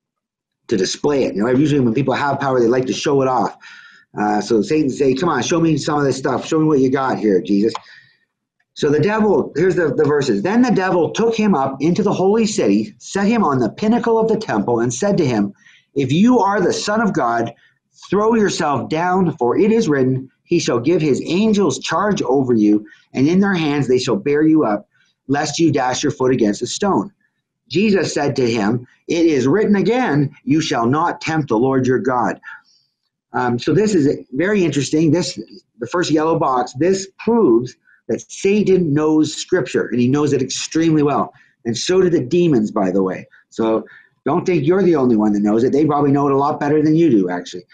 to display it. You know, usually when people have power, they like to show it off. Uh, so Satan say, come on, show me some of this stuff. Show me what you got here, Jesus. So the devil, here's the, the verses. Then the devil took him up into the holy city, set him on the pinnacle of the temple, and said to him, if you are the Son of God, throw yourself down, for it is written, he shall give his angels charge over you, and in their hands they shall bear you up, lest you dash your foot against a stone. Jesus said to him, it is written again, you shall not tempt the Lord your God. Um, so this is very interesting. This, the first yellow box, this proves that Satan knows Scripture, and he knows it extremely well. And so do the demons, by the way. So don't think you're the only one that knows it. They probably know it a lot better than you do, actually.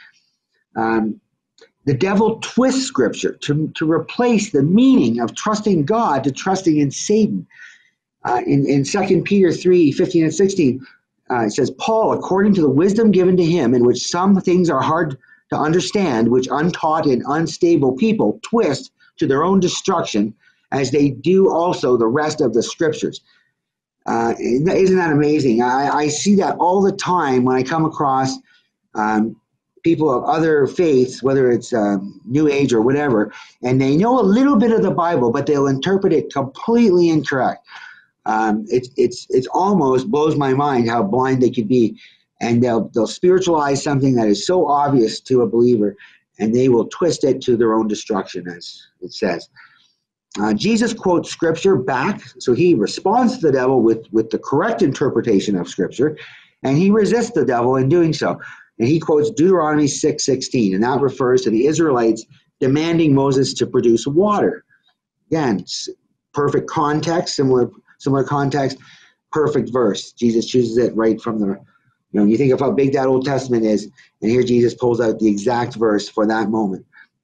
Um, the devil twists Scripture to, to replace the meaning of trusting God to trusting in Satan. Uh, in, in Second Peter three, fifteen and sixteen, uh, it says, Paul, according to the wisdom given to him, in which some things are hard to understand, which untaught and unstable people twist to their own destruction, as they do also the rest of the Scriptures. Uh, isn't that amazing? I, I see that all the time when I come across um, people of other faiths, whether it's um, New Age or whatever, and they know a little bit of the Bible, but they'll interpret it completely incorrect. Um, it's it's it's almost blows my mind how blind they could be, and they'll they'll spiritualize something that is so obvious to a believer, and they will twist it to their own destruction, as it says. Uh, Jesus quotes Scripture back, so he responds to the devil with with the correct interpretation of Scripture, and he resists the devil in doing so. And he quotes Deuteronomy six sixteen, and that refers to the Israelites demanding Moses to produce water. Again, perfect context, similar. Similar context, perfect verse. Jesus chooses it right from the, you know, you think of how big that Old Testament is, and here Jesus pulls out the exact verse for that moment.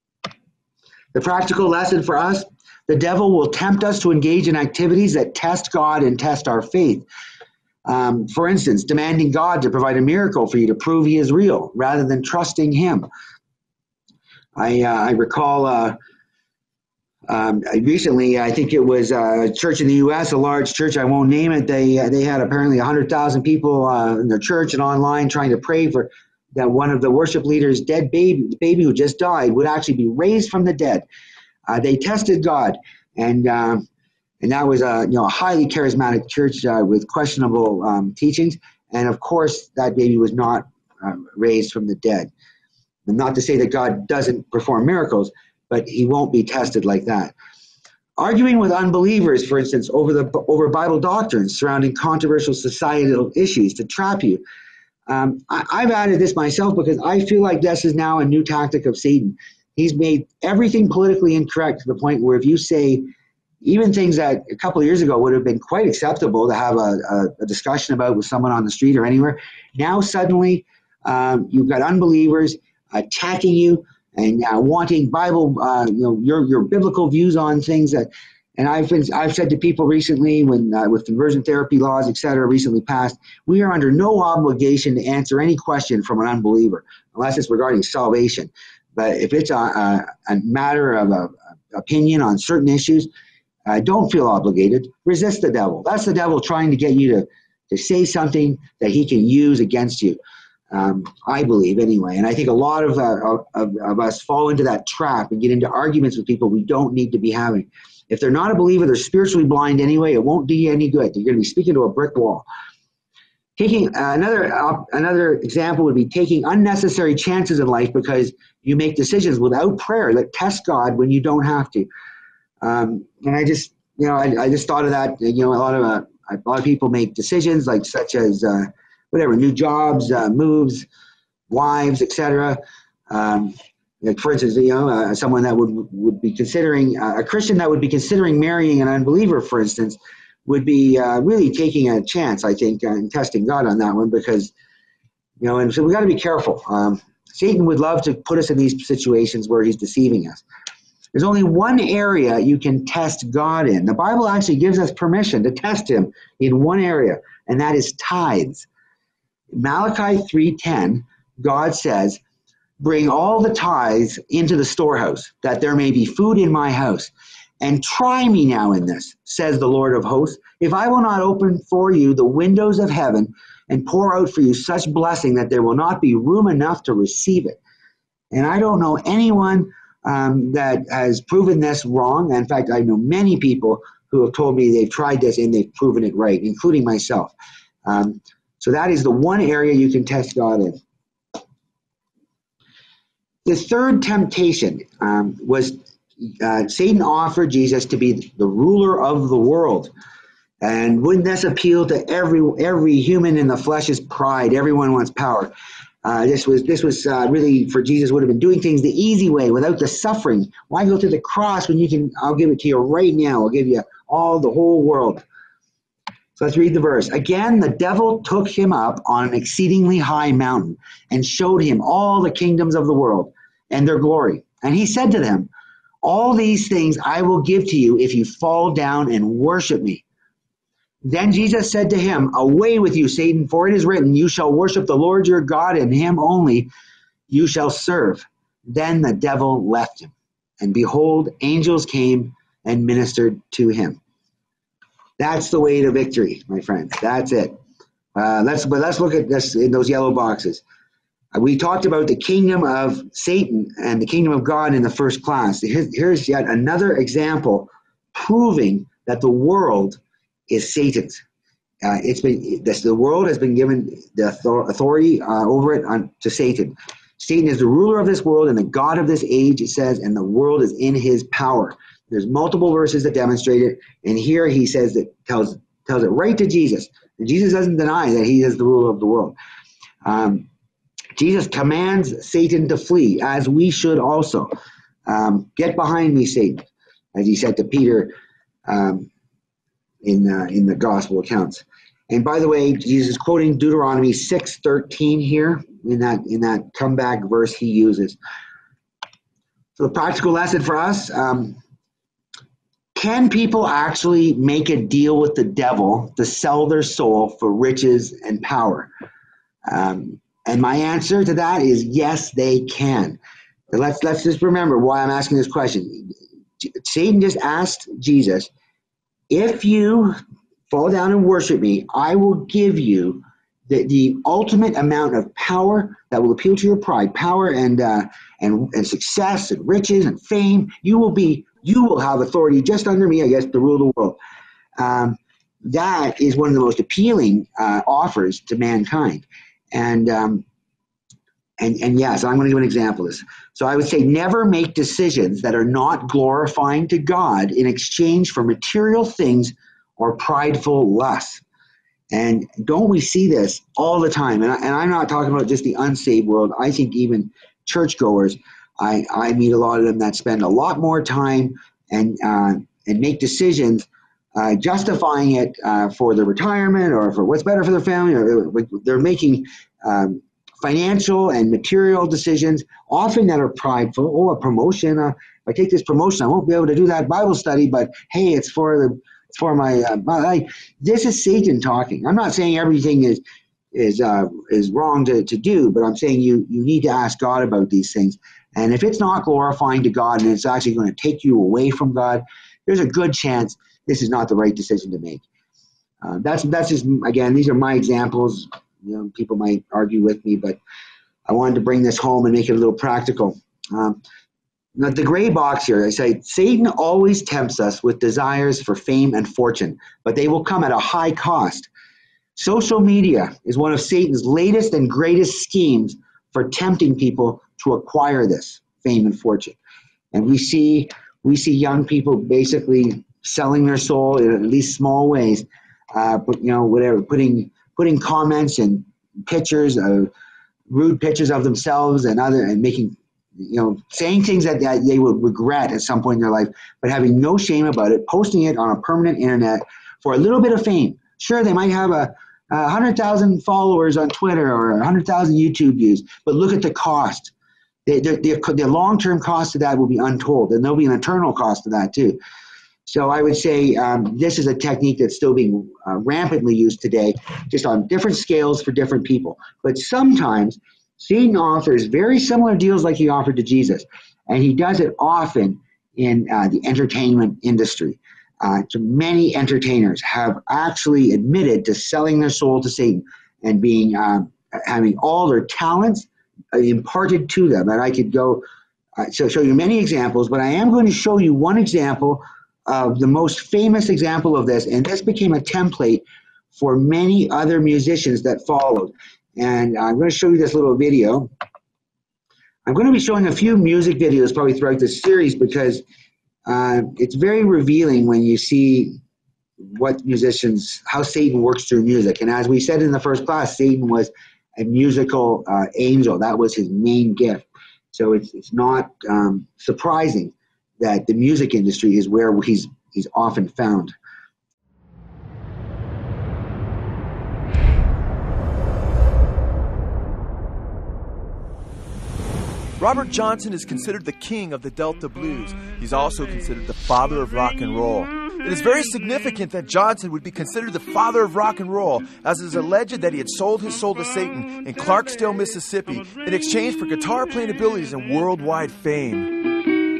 The practical lesson for us, the devil will tempt us to engage in activities that test God and test our faith. Um, for instance, demanding God to provide a miracle for you to prove he is real, rather than trusting him. I, uh, I recall... Uh, Um, recently, I think it was a church in the U S, a large church, I won't name it. They they had apparently one hundred thousand people uh, in their church and online trying to pray for that one of the worship leaders' dead baby, the baby who just died, would actually be raised from the dead. Uh, they tested God, and um, and that was a you know a highly charismatic church uh, with questionable um, teachings. And of course, that baby was not uh, raised from the dead. And not to say that God doesn't perform miracles, but he won't be tested like that. Arguing with unbelievers, for instance, over the over Bible doctrines surrounding controversial societal issues to trap you. Um, I, I've added this myself because I feel like this is now a new tactic of Satan. He's made everything politically incorrect to the point where if you say even things that a couple of years ago would have been quite acceptable to have a, a, a discussion about with someone on the street or anywhere, now suddenly um, you've got unbelievers attacking you and uh, wanting Bible, uh, you know, your your biblical views on things that, and I've been I've said to people recently when uh, with conversion therapy laws, et cetera, recently passed, we are under no obligation to answer any question from an unbeliever unless it's regarding salvation. But if it's a, a, a matter of a, a opinion on certain issues, uh, don't feel obligated. Resist the devil. That's the devil trying to get you to to say something that he can use against you. Um, I believe anyway. And I think a lot of, uh, of, of us fall into that trap and get into arguments with people we don't need to be having. If they're not a believer, they're spiritually blind anyway. It won't do you any good. You're going to be speaking to a brick wall. Taking uh, another uh, another example would be taking unnecessary chances in life because you make decisions without prayer that test God when you don't have to. Um, and I just, you know, I, I just thought of that. You know, a lot of uh, a lot of people make decisions like such as uh, whatever, new jobs, uh, moves, wives, et cetera. Um, like for instance, you know, uh, someone that would would be considering uh, a Christian that would be considering marrying an unbeliever, for instance, would be uh, really taking a chance, I think, uh, and testing God on that one because, you know, and so we got to be careful. Um, Satan would love to put us in these situations where he's deceiving us. There's only one area you can test God in. The Bible actually gives us permission to test him in one area, and that is tithes. Malachi three ten, God says, bring all the tithes into the storehouse, that there may be food in my house. And try me now in this, says the Lord of hosts, if I will not open for you the windows of heaven and pour out for you such blessing that there will not be room enough to receive it. And I don't know anyone um, that has proven this wrong. In fact, I know many people who have told me they've tried this and they've proven it right, including myself. Um, so that is the one area you can test God in. The third temptation um, was Uh, Satan offered Jesus to be the ruler of the world. And wouldn't this appeal to every every human in the flesh's pride? Everyone wants power. Uh, this was this was uh, really for Jesus would have been doing things the easy way without the suffering. Why go to the cross when you can? I'll give it to you right now. I'll give you all the whole world. So let's read the verse. Again, the devil took him up on an exceedingly high mountain and showed him all the kingdoms of the world and their glory. And he said to them, all these things I will give to you if you fall down and worship me. Then Jesus said to him, away with you, Satan, for it is written, you shall worship the Lord your God, and him only you shall serve. Then the devil left him. And behold, angels came and ministered to him. That's the way to victory, my friends. That's it. Uh, let's, but let's look at this in those yellow boxes. We talked about the kingdom of Satan and the kingdom of God in the first class. Here's yet another example proving that the world is Satan's. Uh, it's been this, the world has been given the authority uh, over it on, to Satan. Satan is the ruler of this world and the God of this age, it says, and the world is in his power. There's multiple verses that demonstrate it, and here he says that tells tells it right to Jesus. And Jesus doesn't deny that he is the ruler of the world. Um, Jesus commands Satan to flee, as we should also. Um, Get behind me, Satan, as he said to Peter um, in uh, in the gospel accounts. And by the way, Jesus is quoting Deuteronomy six thirteen here in that in that comeback verse he uses. So the practical lesson for us: um, can people actually make a deal with the devil to sell their soul for riches and power? Um, And my answer to that is yes, they can. But let's let's just remember why I'm asking this question. Satan just asked Jesus, if you fall down and worship me, I will give you the, the ultimate amount of power that will appeal to your pride, power and uh, and and success and riches and fame. You will be you will have authority just under me, I guess, to rule the world. Um, that is one of the most appealing uh, offers to mankind. And, um, and, and yes, I'm going to give an example of this. So I would say never make decisions that are not glorifying to God in exchange for material things or prideful lusts. And don't we see this all the time? And, I, and I'm not talking about just the unsaved world. I think even churchgoers, I, I meet a lot of them that spend a lot more time and, uh, and make decisions Uh, justifying it uh, for their retirement or for what's better for their family, or they're making um, financial and material decisions, often that are prideful. Oh, a promotion! Uh, if I take this promotion, I won't be able to do that Bible study. But hey, it's for the it's for my. Uh, my this is Satan talking. I'm not saying everything is is uh, is wrong to, to do, but I'm saying you you need to ask God about these things. And if it's not glorifying to God and it's actually going to take you away from God, there's a good chance this is not the right decision to make. Uh, that's that's just, again, these are my examples. you know, people might argue with me, but I wanted to bring this home and make it a little practical. Um, now the gray box here, I say, Satan always tempts us with desires for fame and fortune, but they will come at a high cost. Social media is one of Satan's latest and greatest schemes for tempting people to acquire this fame and fortune. And we see we see young people basically selling their soul in at least small ways, uh, but you know, whatever, putting putting comments and pictures of rude pictures of themselves and other, and making, you know, saying things that, that they would regret at some point in their life, but having no shame about it, posting it on a permanent internet for a little bit of fame. Sure, they might have a, a hundred thousand followers on Twitter or a hundred thousand YouTube views, but look at the cost. The, the, the, the long-term cost of that will be untold, and there'll be an eternal cost of that too. So I would say um, this is a technique that's still being uh, rampantly used today, just on different scales for different people. But sometimes Satan offers very similar deals like he offered to Jesus, and he does it often in uh, the entertainment industry. Uh, many entertainers have actually admitted to selling their soul to Satan and being uh, having all their talents imparted to them. And I could go uh, so show you many examples, but I am going to show you one example of the most famous example of this, and this became a template for many other musicians that followed. And I'm going to show you this little video. I'm going to be showing a few music videos probably throughout this series because uh, it's very revealing when you see what musicians, how Satan works through music. And as we said in the first class, Satan was a musical uh, angel. That was his main gift. So it's it's not um, surprising that the music industry is where he's he's often found. Robert Johnson is considered the king of the Delta blues. He's also considered the father of rock and roll. It is very significant that Johnson would be considered the father of rock and roll, as it is alleged that he had sold his soul to Satan in Clarksdale, Mississippi, in exchange for guitar playing abilities and worldwide fame.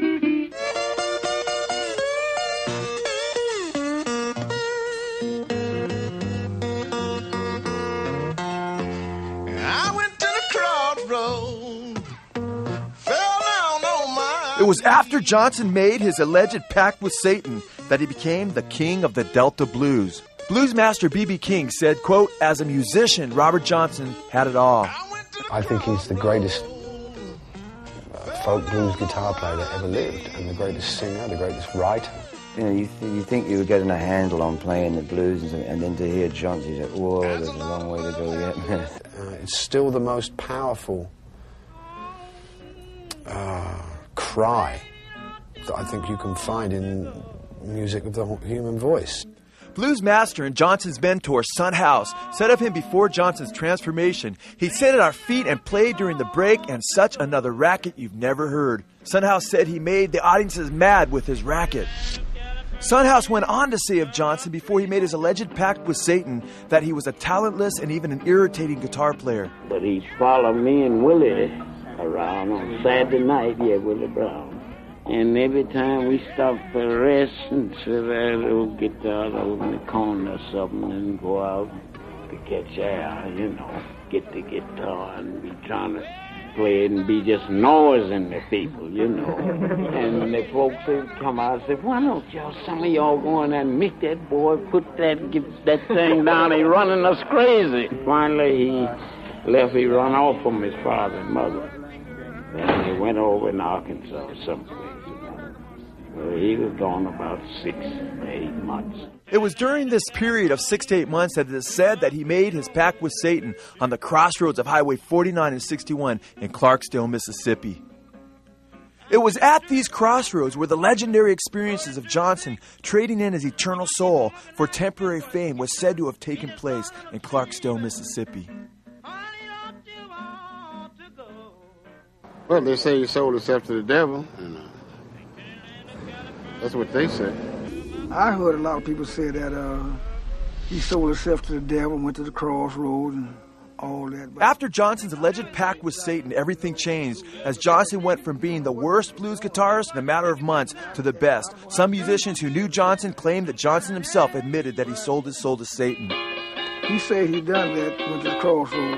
I went to the Crossroad, fell down on my... It was after Johnson made his alleged pact with Satan that he became the king of the Delta blues. Blues master B B King said, quote, "As a musician, Robert Johnson had it all." I think he's the greatest folk blues guitar player that ever lived, and the greatest singer, the greatest writer. You know, you, th you think you were getting a handle on playing the blues, and, and then to hear Johnson, you say, whoa, there's a long way to go yet. uh, it's still the most powerful uh, cry that I think you can find in music of the human voice. Blues master and Johnson's mentor, Son House, said of him before Johnson's transformation, "He sat at our feet and played during the break, and such another racket you've never heard." Son House said he made the audiences mad with his racket. Son House went on to say of Johnson before he made his alleged pact with Satan that he was a talentless and even an irritating guitar player. But he followed me and Willie around on Saturday night, yeah, Willie Brown. And every time we stopped for rest and sit there, we'll get out over in the corner or something and go out to catch air, you know, get the guitar and be trying to play it and be just noising the people, you know. And the folks would come out and say, "Why don't y'all, some of y'all go in there and make that boy put that, get that thing down, he running us crazy." Finally, he left, he run off from his father and mother. And he went over in Arkansas or someplace. Well, he was gone about six, eight months. It was during this period of six to eight months that it is said that he made his pact with Satan on the crossroads of Highway forty-nine and sixty-one in Clarksdale, Mississippi. It was at these crossroads where the legendary experiences of Johnson trading in his eternal soul for temporary fame was said to have taken place in Clarksdale, Mississippi. Well, they say he sold himself to the devil, and uh, that's what they say. I heard a lot of people say that uh, he sold himself to the devil, went to the crossroads and all that. But after Johnson's alleged pact with Satan, everything changed as Johnson went from being the worst blues guitarist in a matter of months to the best. Some musicians who knew Johnson claimed that Johnson himself admitted that he sold his soul to Satan. He said he done that, went to the Crossroad.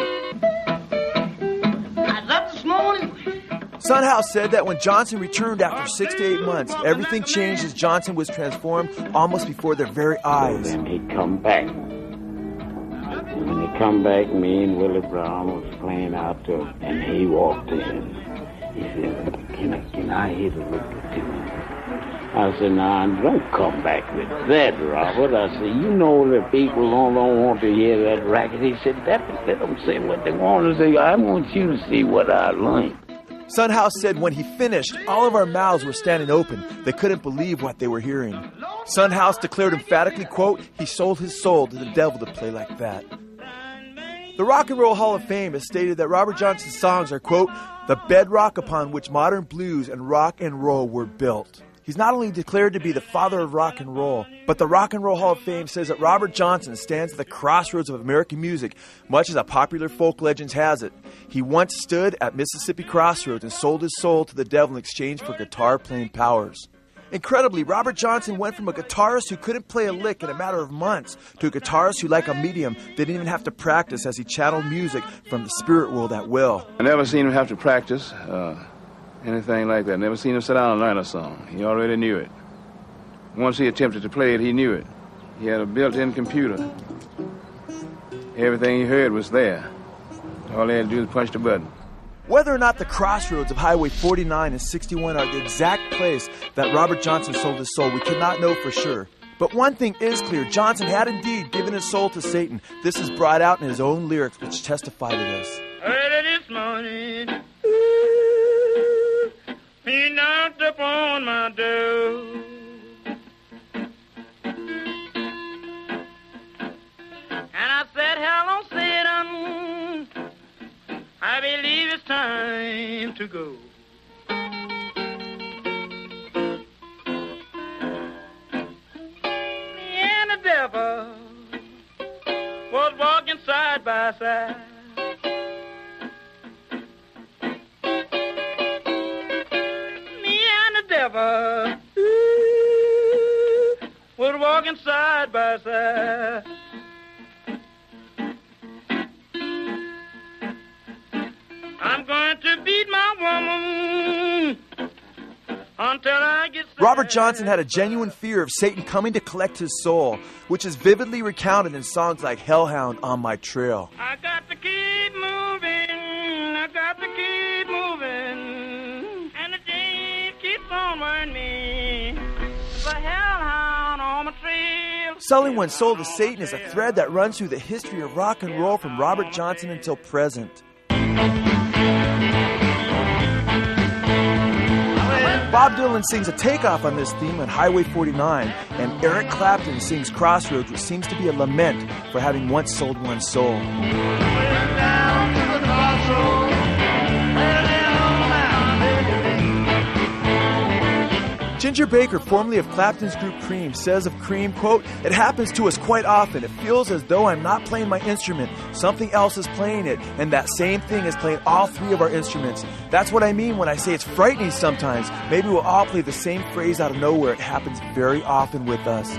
I was up this morning. Son House said that when Johnson returned after six to eight months, everything changed as Johnson was transformed almost before their very eyes. Then he'd come back. And when he come back, me and Willie Brown was playing out there, and he walked in. He said, can I, can I hit a lick or two? I said, nah, don't come back with that, Robert. I said, you know that people don't, don't want to hear that racket. He said, that, let them say what they want to say. I want you to see what I learned. Son House said when he finished, all of our mouths were standing open. They couldn't believe what they were hearing. Son House declared emphatically, quote, he sold his soul to the devil to play like that. The Rock and Roll Hall of Fame has stated that Robert Johnson's songs are, quote, the bedrock upon which modern blues and rock and roll were built. He's not only declared to be the father of rock and roll, but the Rock and Roll Hall of Fame says that Robert Johnson stands at the crossroads of American music, much as a popular folk legend has it. He once stood at Mississippi Crossroads and sold his soul to the devil in exchange for guitar-playing powers. Incredibly, Robert Johnson went from a guitarist who couldn't play a lick in a matter of months to a guitarist who, like a medium, didn't even have to practice as he channeled music from the spirit world at will. I never seen him have to practice. Uh... Anything like that. Never seen him sit down and learn a song. He already knew it. Once he attempted to play it, he knew it. He had a built-in computer. Everything he heard was there. All he had to do was punch the button. Whether or not the crossroads of Highway forty-nine and sixty-one are the exact place that Robert Johnson sold his soul, we cannot know for sure. But one thing is clear, Johnson had indeed given his soul to Satan. This is brought out in his own lyrics, which testify to this. Early this morning, he knocked upon my door. And I said, hello, Satan. I believe it's time to go. Me and the devil was walking side by side. Ooh, we're walking side by side. I'm going to beat my woman until I get sad. Robert Johnson had a genuine fear of Satan coming to collect his soul, which is vividly recounted in songs like Hellhound, On My Trail. I got to keep moving, I got to keep moving, and the day keeps on wearing me. The hellhound on my trail. Selling One's Soul to Satan is a thread that runs through the history of rock and roll from Robert Johnson until present. Bob Dylan sings a takeoff on this theme on Highway forty-nine, and Eric Clapton sings Crossroads, which seems to be a lament for having once sold one's soul. Ginger Baker, formerly of Clapton's group Cream, says of Cream, quote, it happens to us quite often. It feels as though I'm not playing my instrument. Something else is playing it, and that same thing is playing all three of our instruments. That's what I mean when I say it's frightening sometimes. Maybe we'll all play the same phrase out of nowhere. It happens very often with us.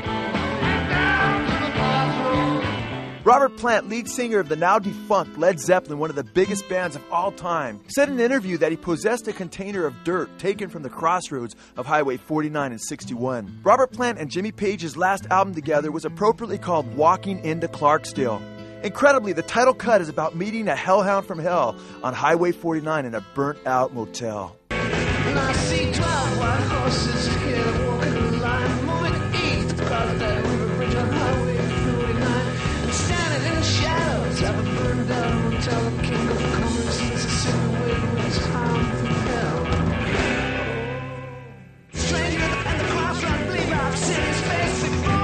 Robert Plant, lead singer of the now defunct Led Zeppelin, one of the biggest bands of all time, said in an interview that he possessed a container of dirt taken from the crossroads of Highway forty-nine and sixty-one. Robert Plant and Jimmy Page's last album together was appropriately called Walking into Clarksdale. Incredibly, the title cut is about meeting a hellhound from hell on Highway forty-nine in a burnt-out motel. And I see twelve white horses here walking the line, moving east across that river bridge on Highway forty-nine. And standing in the shadows of a burned out motel, the king of commerce, Mississippi, waiting with his hound from hell. Stranger and the crossroad, believe I've seen his face before.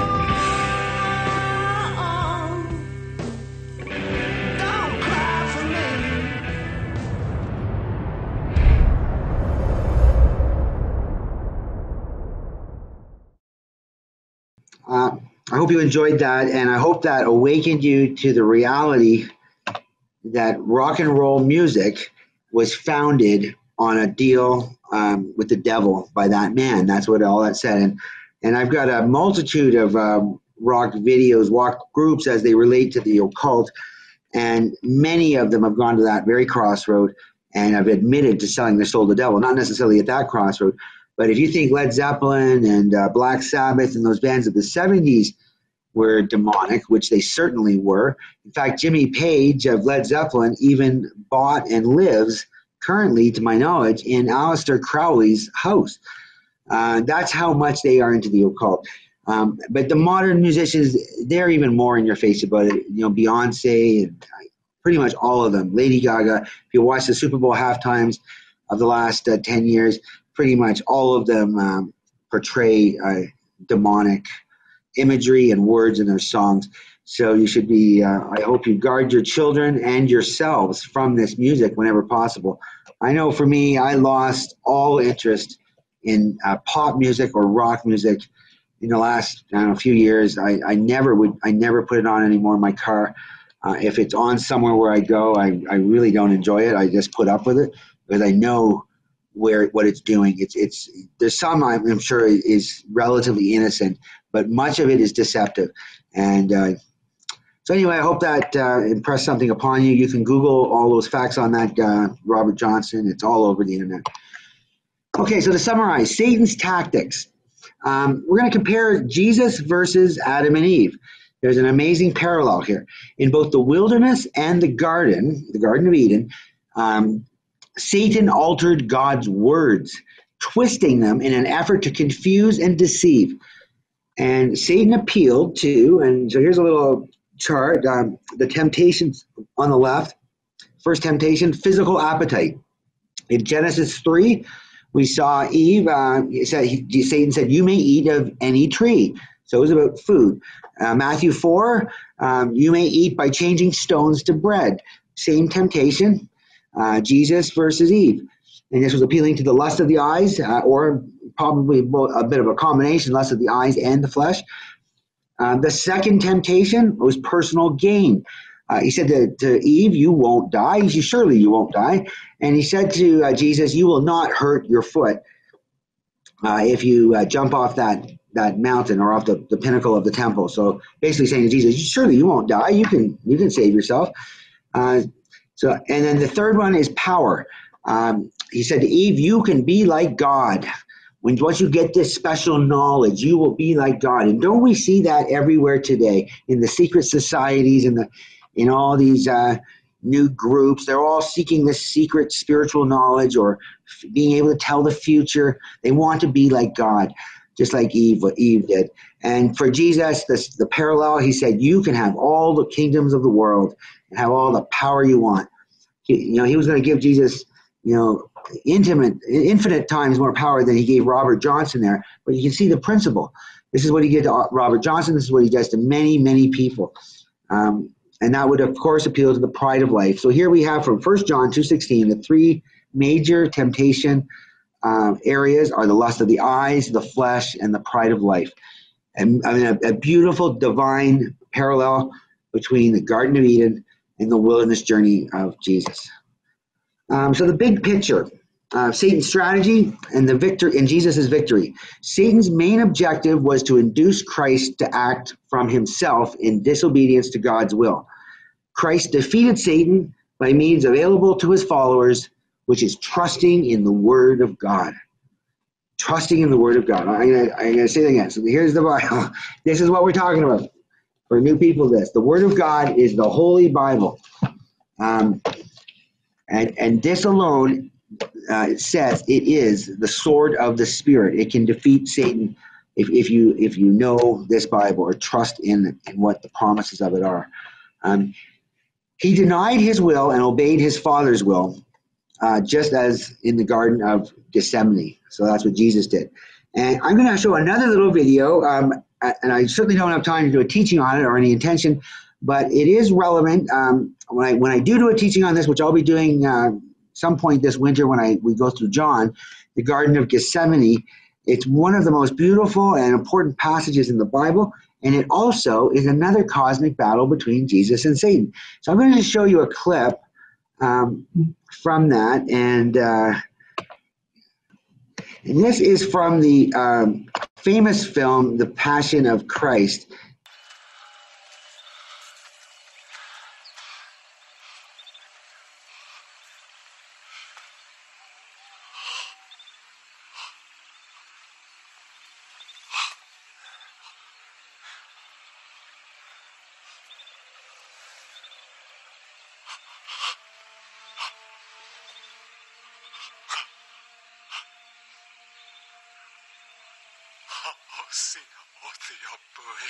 Don't cry for me. Uh, I hope you enjoyed that, and I hope that awakened you to the reality that rock and roll music was founded on a deal um, with the devil by that man. That's what all that said. And and I've got a multitude of uh, rock videos, rock groups as they relate to the occult. And many of them have gone to that very crossroad and have admitted to selling their soul to the devil. Not necessarily at that crossroad, but if you think Led Zeppelin and uh, Black Sabbath and those bands of the seventies were demonic, which they certainly were. In fact, Jimmy Page of Led Zeppelin even bought and lives currently, to my knowledge, in Aleister Crowley's house. Uh, that's how much they are into the occult. Um, but the modern musicians, they're even more in your face about it. You know, Beyonce and pretty much all of them. Lady Gaga. If you watch the Super Bowl halftimes of the last uh, ten years, pretty much all of them um, portray uh, demonic imagery and words in their songs. So you should be, uh, I hope you guard your children and yourselves from this music whenever possible. I know for me, I lost all interest in uh, pop music or rock music in the last I don't know, few years. I, I never would, I never put it on anymore in my car. Uh, if it's on somewhere where I go, I, I really don't enjoy it. I just put up with it because I know where what it's doing. It's it's there's some I'm sure is relatively innocent, but much of it is deceptive. And uh, so anyway, I hope that uh, impressed something upon you. You can Google all those facts on that uh, Robert Johnson. It's all over the internet. Okay, so to summarize, Satan's tactics. Um, we're going to compare Jesus versus Adam and Eve. There's an amazing parallel here. In both the wilderness and the garden, the Garden of Eden, um, Satan altered God's words, twisting them in an effort to confuse and deceive. And Satan appealed to, and so here's a little chart, um, the temptations on the left. First temptation, physical appetite. In Genesis three, we saw Eve, uh, said, he, Satan said, you may eat of any tree. So it was about food. Uh, Matthew four, um, you may eat by changing stones to bread. Same temptation, uh, Jesus versus Eve. And this was appealing to the lust of the eyes, uh, or probably a bit of a combination, lust of the eyes and the flesh. Uh, the second temptation was personal gain. Uh, he said to, to Eve, you won't die. He said, surely you won't die. And he said to uh, Jesus, you will not hurt your foot uh, if you uh, jump off that, that mountain or off the, the pinnacle of the temple. So basically saying to Jesus, surely you won't die. You can, you can save yourself. Uh, so, and then the third one is power. Um, he said to Eve, you can be like God. When once you get this special knowledge, you will be like God. And don't we see that everywhere today in the secret societies and the in all these uh, new groups? They're all seeking this secret spiritual knowledge or f- being able to tell the future. They want to be like God, just like Eve, what Eve did. And for Jesus, this, the parallel, he said, you can have all the kingdoms of the world and have all the power you want. He, you know, he was going to give Jesus, you know, intimate, infinite times more power than he gave Robert Johnson there. But you can see the principle. This is what he did to Robert Johnson. This is what he does to many, many people. Um, and that would, of course, appeal to the pride of life. So here we have from First John two sixteen, the three major temptation uh, areas are the lust of the eyes, the flesh, and the pride of life. And I mean, a, a beautiful divine parallel between the Garden of Eden and the wilderness journey of Jesus. Um, so the big picture, uh, Satan's strategy and the victor and Jesus' victory. Satan's main objective was to induce Christ to act from himself in disobedience to God's will. Christ defeated Satan by means available to his followers, which is trusting in the Word of God. Trusting in the Word of God. I'm going I'm to say it again. So here's the Bible. This is what we're talking about. For new people, this. The Word of God is the Holy Bible. Um, and, and this alone uh, it says it is the sword of the Spirit. It can defeat Satan if, if you if you know this Bible or trust in, in what the promises of it are. Um, he denied his will and obeyed his Father's will, uh, just as in the Garden of Gethsemane. So that's what Jesus did. And I'm going to show another little video, um, and I certainly don't have time to do a teaching on it or any intention, but it is relevant. Um, when I when I do do a teaching on this, which I'll be doing uh, some point this winter when I we go through John, the Garden of Gethsemane, it's one of the most beautiful and important passages in the Bible, and it also is another cosmic battle between Jesus and Satan. So I'm going to just show you a clip um, from that, and uh, and this is from the um, famous film, The Passion of Christ. Sinä otia pui.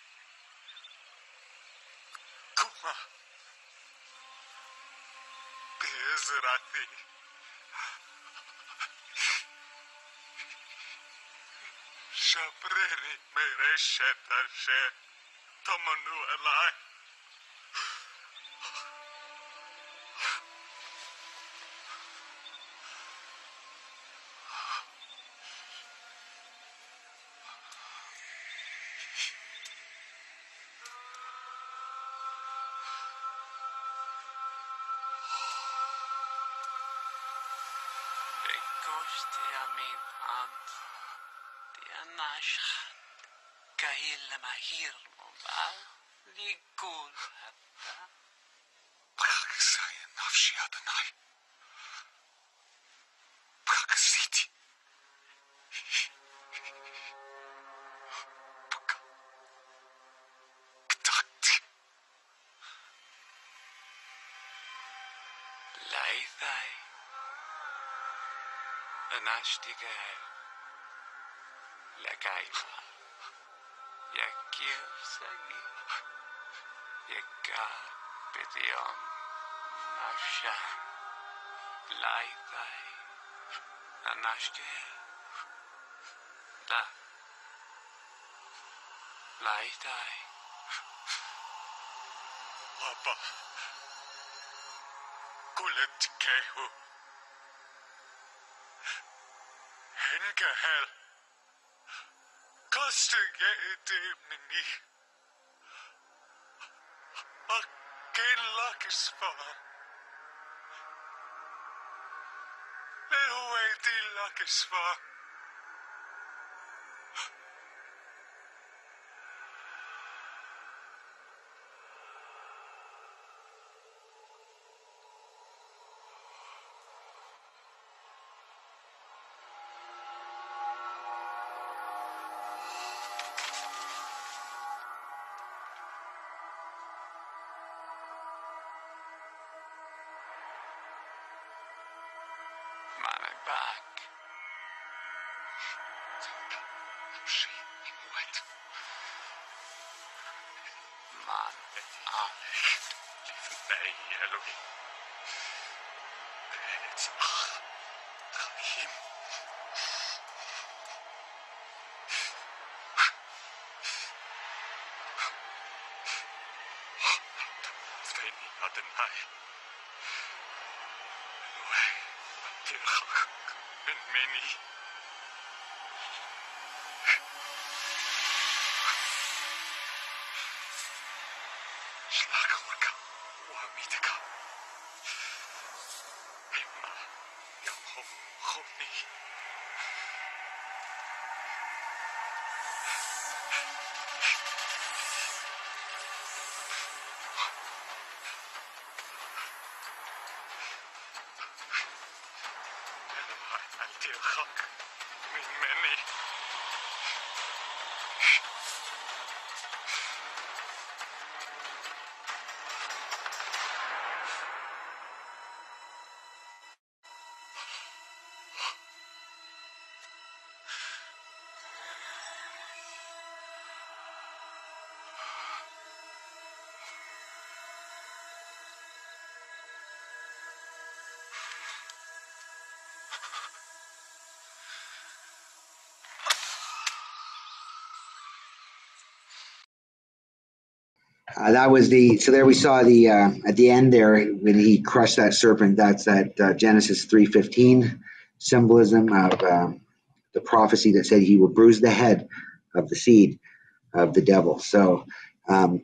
Kuma. Bezrati. Shabreni mere shetashe. Tamanu alai. Koshtia min hand. Det är nashad. Kahilla mahir mobal. Ligul hatta. Praksaya nafshi Adonai. Praksiti. Ktakti. Laithai. Anashtiga. Lakaima. Yakir sagi. Yakka Pidion Nasha. Laithai. Anashtiga. La. Laithai. Papa. Kulet kehu. Henkahel. Kostige mini. Akken lakisfa. Lehuwe di lakisfa. Man är back. She went. Man är Nej, Elohim. It's Rahim. Tveni Adonai. Elohim. Tirchach. Ben meni. Schlag orka. Wamiteka. Himma. Yamho. Choni. Elohai. Al tirchach. Min meni. Uh, that was the, so there we saw the, uh, at the end there, when he crushed that serpent, that's that uh, Genesis three fifteen symbolism of um, the prophecy that said he will bruise the head of the seed of the devil. So um,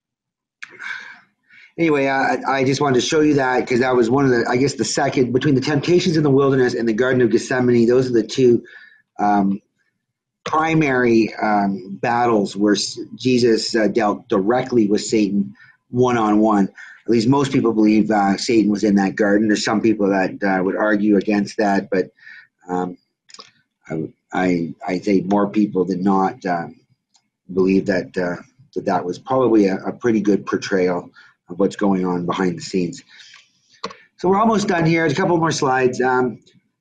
anyway, I, I just wanted to show you that because that was one of the, I guess the second, between the temptations in the wilderness and the Garden of Gethsemane, those are the two um, primary um, battles where Jesus uh, dealt directly with Satan one-on-one. At least most people believe uh, Satan was in that garden. There's some people that uh, would argue against that, but um, I, I, I think more people than not uh, believe that, uh, that that was probably a, a pretty good portrayal of what's going on behind the scenes. So we're almost done here. A couple more slides. Um,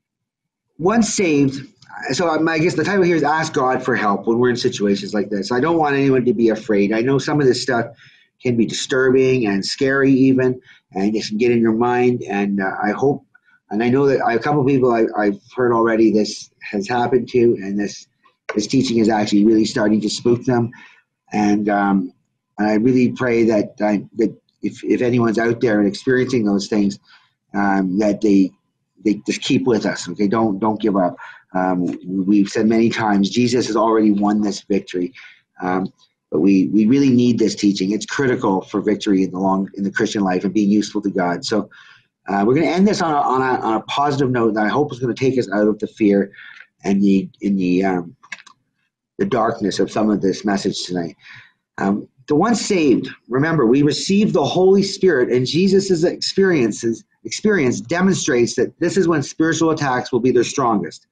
once saved, so I guess the title here is Ask God for Help when we're in situations like this. I don't want anyone to be afraid. I know some of this stuff can be disturbing and scary even, and it can get in your mind. And uh, I hope, and I know that I, a couple of people I, I've heard already this has happened to, and this this teaching is actually really starting to spook them. And um, I really pray that I, that if, if anyone's out there and experiencing those things, um, that they they just keep with us. Okay, don't don't give up. Um, we've said many times Jesus has already won this victory, um, but we we really need this teaching. It's critical for victory in the long in the Christian life and being useful to God. So uh, we're going to end this on a, on a on a positive note that I hope is going to take us out of the fear and the in the um, the darkness of some of this message tonight. Um, the once saved, remember, we receive the Holy Spirit, and Jesus' experiences experience demonstrates that this is when spiritual attacks will be their strongest.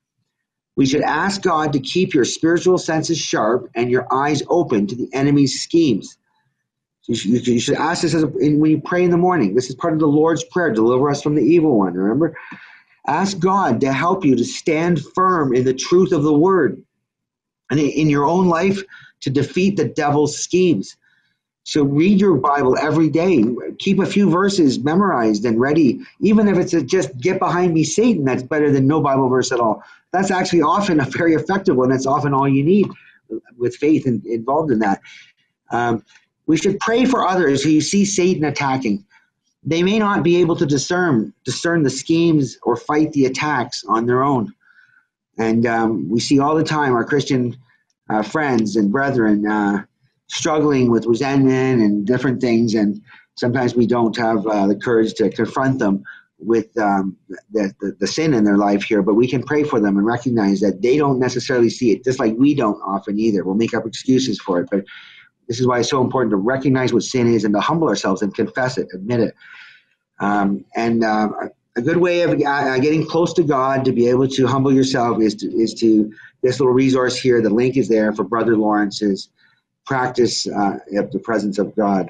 We should ask God to keep your spiritual senses sharp and your eyes open to the enemy's schemes. You should, you should ask this as a, when you pray in the morning. This is part of the Lord's Prayer, deliver us from the evil one, remember? Ask God to help you to stand firm in the truth of the word and in your own life to defeat the devil's schemes. So read your Bible every day. Keep a few verses memorized and ready. Even if it's a just get behind me, Satan, that's better than no Bible verse at all. That's actually often a very effective one. That's often all you need with faith in, involved in that. Um, we should pray for others who you see Satan attacking. They may not be able to discern, discern the schemes or fight the attacks on their own. And um, we see all the time our Christian uh, friends and brethren uh, struggling with resentment and different things, and sometimes we don't have uh, the courage to confront them with um, the, the, the sin in their life here, but we can pray for them and recognize that they don't necessarily see it, just like we don't often either. We'll make up excuses for it, but this is why it's so important to recognize what sin is and to humble ourselves and confess it, admit it. Um, and uh, a good way of uh, getting close to God to be able to humble yourself is to, is to this little resource here. The link is there for Brother Lawrence's practice uh, of the presence of God.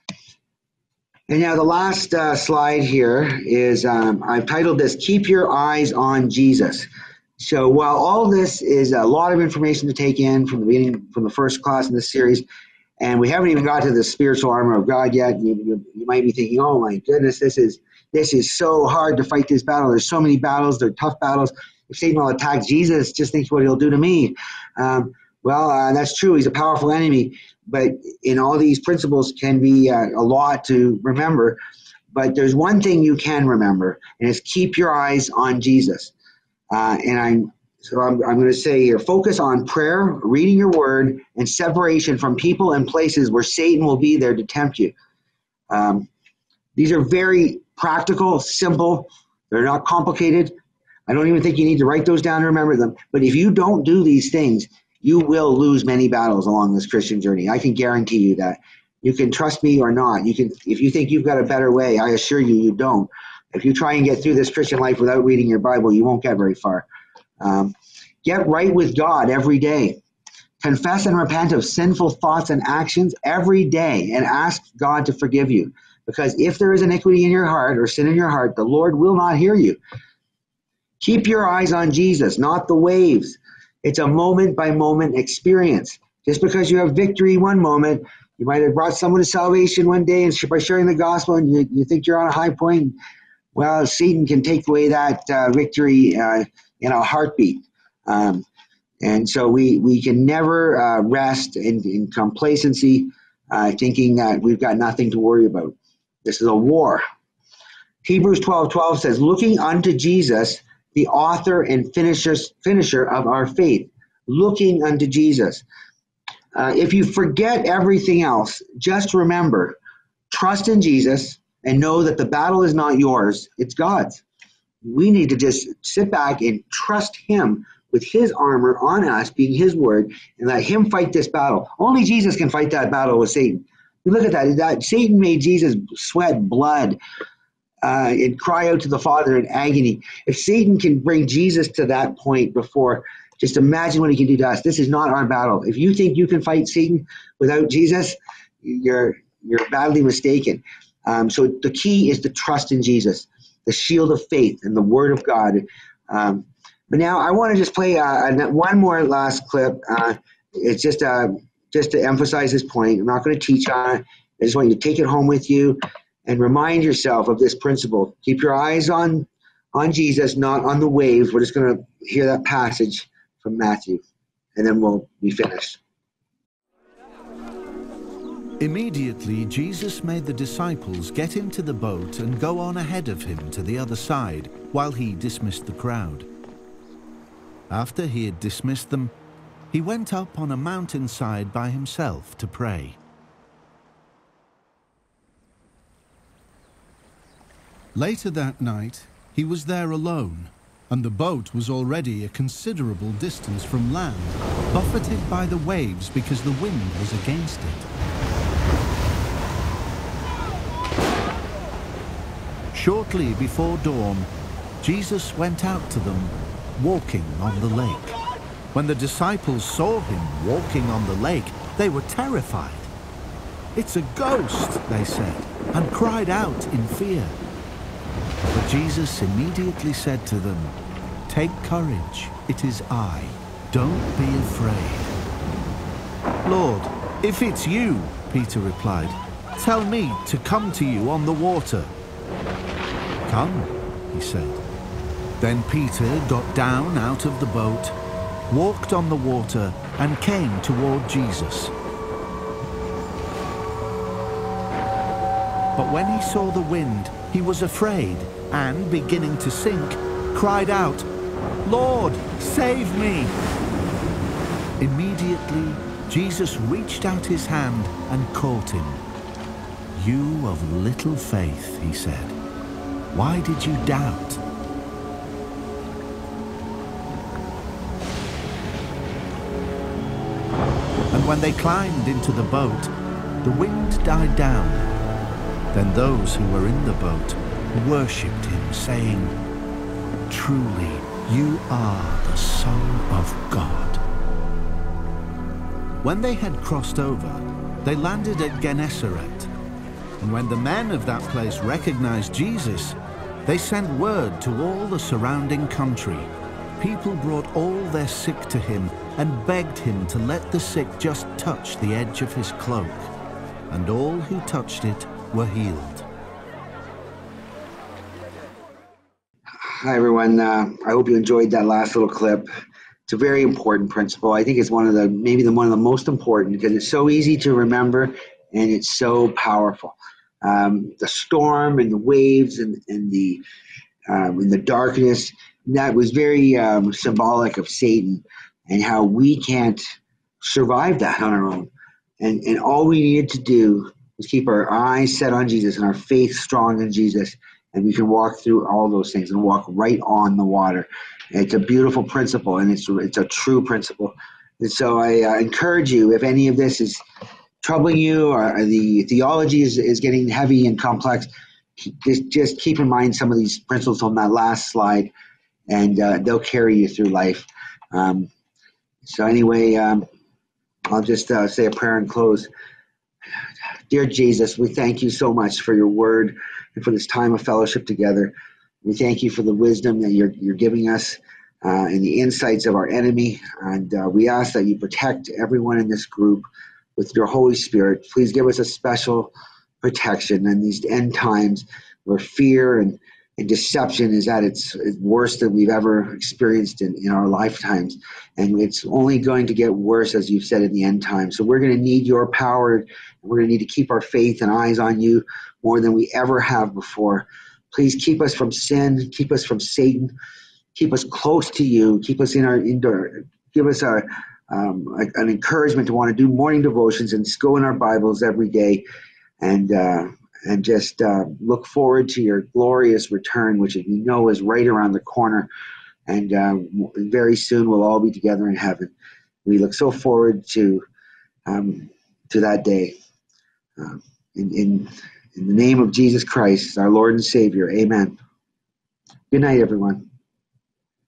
And now the last uh, slide here is, um, I've titled this, Keep Your Eyes on Jesus. So while all this is a lot of information to take in from the beginning, from the first class in this series, and we haven't even got to the spiritual armor of God yet, you, you, you might be thinking, oh my goodness, this is this is so hard to fight this battle. There's so many battles. They're tough battles. If Satan will attack Jesus, just think what he'll do to me. Um, well, uh, that's true. He's a powerful enemy. But in all these principles can be uh, a lot to remember. But there's one thing you can remember, and it's keep your eyes on Jesus. Uh, and I'm so I'm, I'm going to say here, focus on prayer, reading your word, and separation from people and places where Satan will be there to tempt you. Um, these are very practical, simple. They're not complicated. I don't even think you need to write those down to remember them. But if you don't do these things, you will lose many battles along this Christian journey. I can guarantee you that. You can trust me or not. You can, if you think you've got a better way, I assure you, you don't. If you try and get through this Christian life without reading your Bible, you won't get very far. Um, get right with God every day. Confess and repent of sinful thoughts and actions every day and ask God to forgive you. Because if there is iniquity in your heart or sin in your heart, the Lord will not hear you. Keep your eyes on Jesus, not the waves. It's a moment-by-moment experience. Just because you have victory one moment, you might have brought someone to salvation one day and by sharing the gospel, and you, you think you're on a high point. Well, Satan can take away that uh, victory uh, in a heartbeat. Um, and so we, we can never uh, rest in, in complacency, uh, thinking that we've got nothing to worry about. This is a war. Hebrews twelve twelve says, looking unto Jesus, the author and finisher, finisher of our faith. Looking unto Jesus. Uh, if you forget everything else, just remember, trust in Jesus and know that the battle is not yours, it's God's. We need to just sit back and trust him with his armor on us, being his word, and let him fight this battle. Only Jesus can fight that battle with Satan. You look at that. that Satan made Jesus sweat blood uh, and cry out to the Father in agony. If Satan can bring Jesus to that point before, just imagine what he can do to us. This is not our battle. If you think you can fight Satan without Jesus, you're you're badly mistaken. Um, so the key is to trust in Jesus, the shield of faith and the Word of God. Um, but now I want to just play uh, one more last clip. Uh, it's just uh, just to emphasize this point. I'm not going to teach on it. I just want you to take it home with you and remind yourself of this principle. Keep your eyes on on Jesus, not on the waves. We're just going to hear that passage from Matthew, and then we'll be finished. Immediately, Jesus made the disciples get into the boat and go on ahead of him to the other side, while he dismissed the crowd. After he had dismissed them, he went up on a mountainside by himself to pray. Later that night, he was there alone, and the boat was already a considerable distance from land, buffeted by the waves because the wind was against it. Shortly before dawn, Jesus went out to them, walking on the lake. When the disciples saw him walking on the lake, they were terrified. "It's a ghost," they said, and cried out in fear. But Jesus immediately said to them, "Take courage, it is I. Don't be afraid." "Lord, if it's you," Peter replied, "tell me to come to you on the water." "Come," he said. Then Peter got down out of the boat, walked on the water, and came toward Jesus. But when he saw the wind, he was afraid, and, beginning to sink, cried out, "Lord, save me!" Immediately, Jesus reached out his hand and caught him. "You of little faith," he said, "why did you doubt?" And when they climbed into the boat, the wind died down. Then those who were in the boat worshipped him, saying, "Truly, you are the Son of God." When they had crossed over, they landed at Gennesaret. And when the men of that place recognized Jesus, they sent word to all the surrounding country. People brought all their sick to him and begged him to let the sick just touch the edge of his cloak. And all who touched it were healed. Hi, everyone. Uh, I hope you enjoyed that last little clip. It's a very important principle. I think it's one of the, maybe the one of the most important, because it's so easy to remember and it's so powerful. Um, the storm and the waves and, and the um, and the darkness, that was very um, symbolic of Satan and how we can't survive that on our own. And and all we needed to do was keep our eyes set on Jesus and our faith strong in Jesus, and we can walk through all those things and walk right on the water. And it's a beautiful principle, and it's it's a true principle. And so I uh, encourage you, if any of this is troubling you or the theology is, is getting heavy and complex, just, just keep in mind some of these principles on that last slide, and uh, they'll carry you through life. Um, so anyway, um, I'll just uh, say a prayer and close. Dear Jesus, we thank you so much for your word and for this time of fellowship together. We thank you for the wisdom that you're, you're giving us uh, and the insights of our enemy. And uh, we ask that you protect everyone in this group with your Holy Spirit. Please give us a special protection in these end times where fear and, and deception is at its worst that we've ever experienced in, in our lifetimes. And it's only going to get worse, as you've said, in the end times. So we're going to need your power, and we're going to need to keep our faith and eyes on you more than we ever have before. Please keep us from sin, keep us from Satan, keep us close to you, keep us in our indoor, give us our Um, an encouragement to want to do morning devotions and go in our Bibles every day, and uh, and just uh, look forward to your glorious return, which we know is right around the corner. And uh, very soon we'll all be together in heaven. We look so forward to um, to that day. Uh, in, in in the name of Jesus Christ, our Lord and Savior. Amen. Good night, everyone.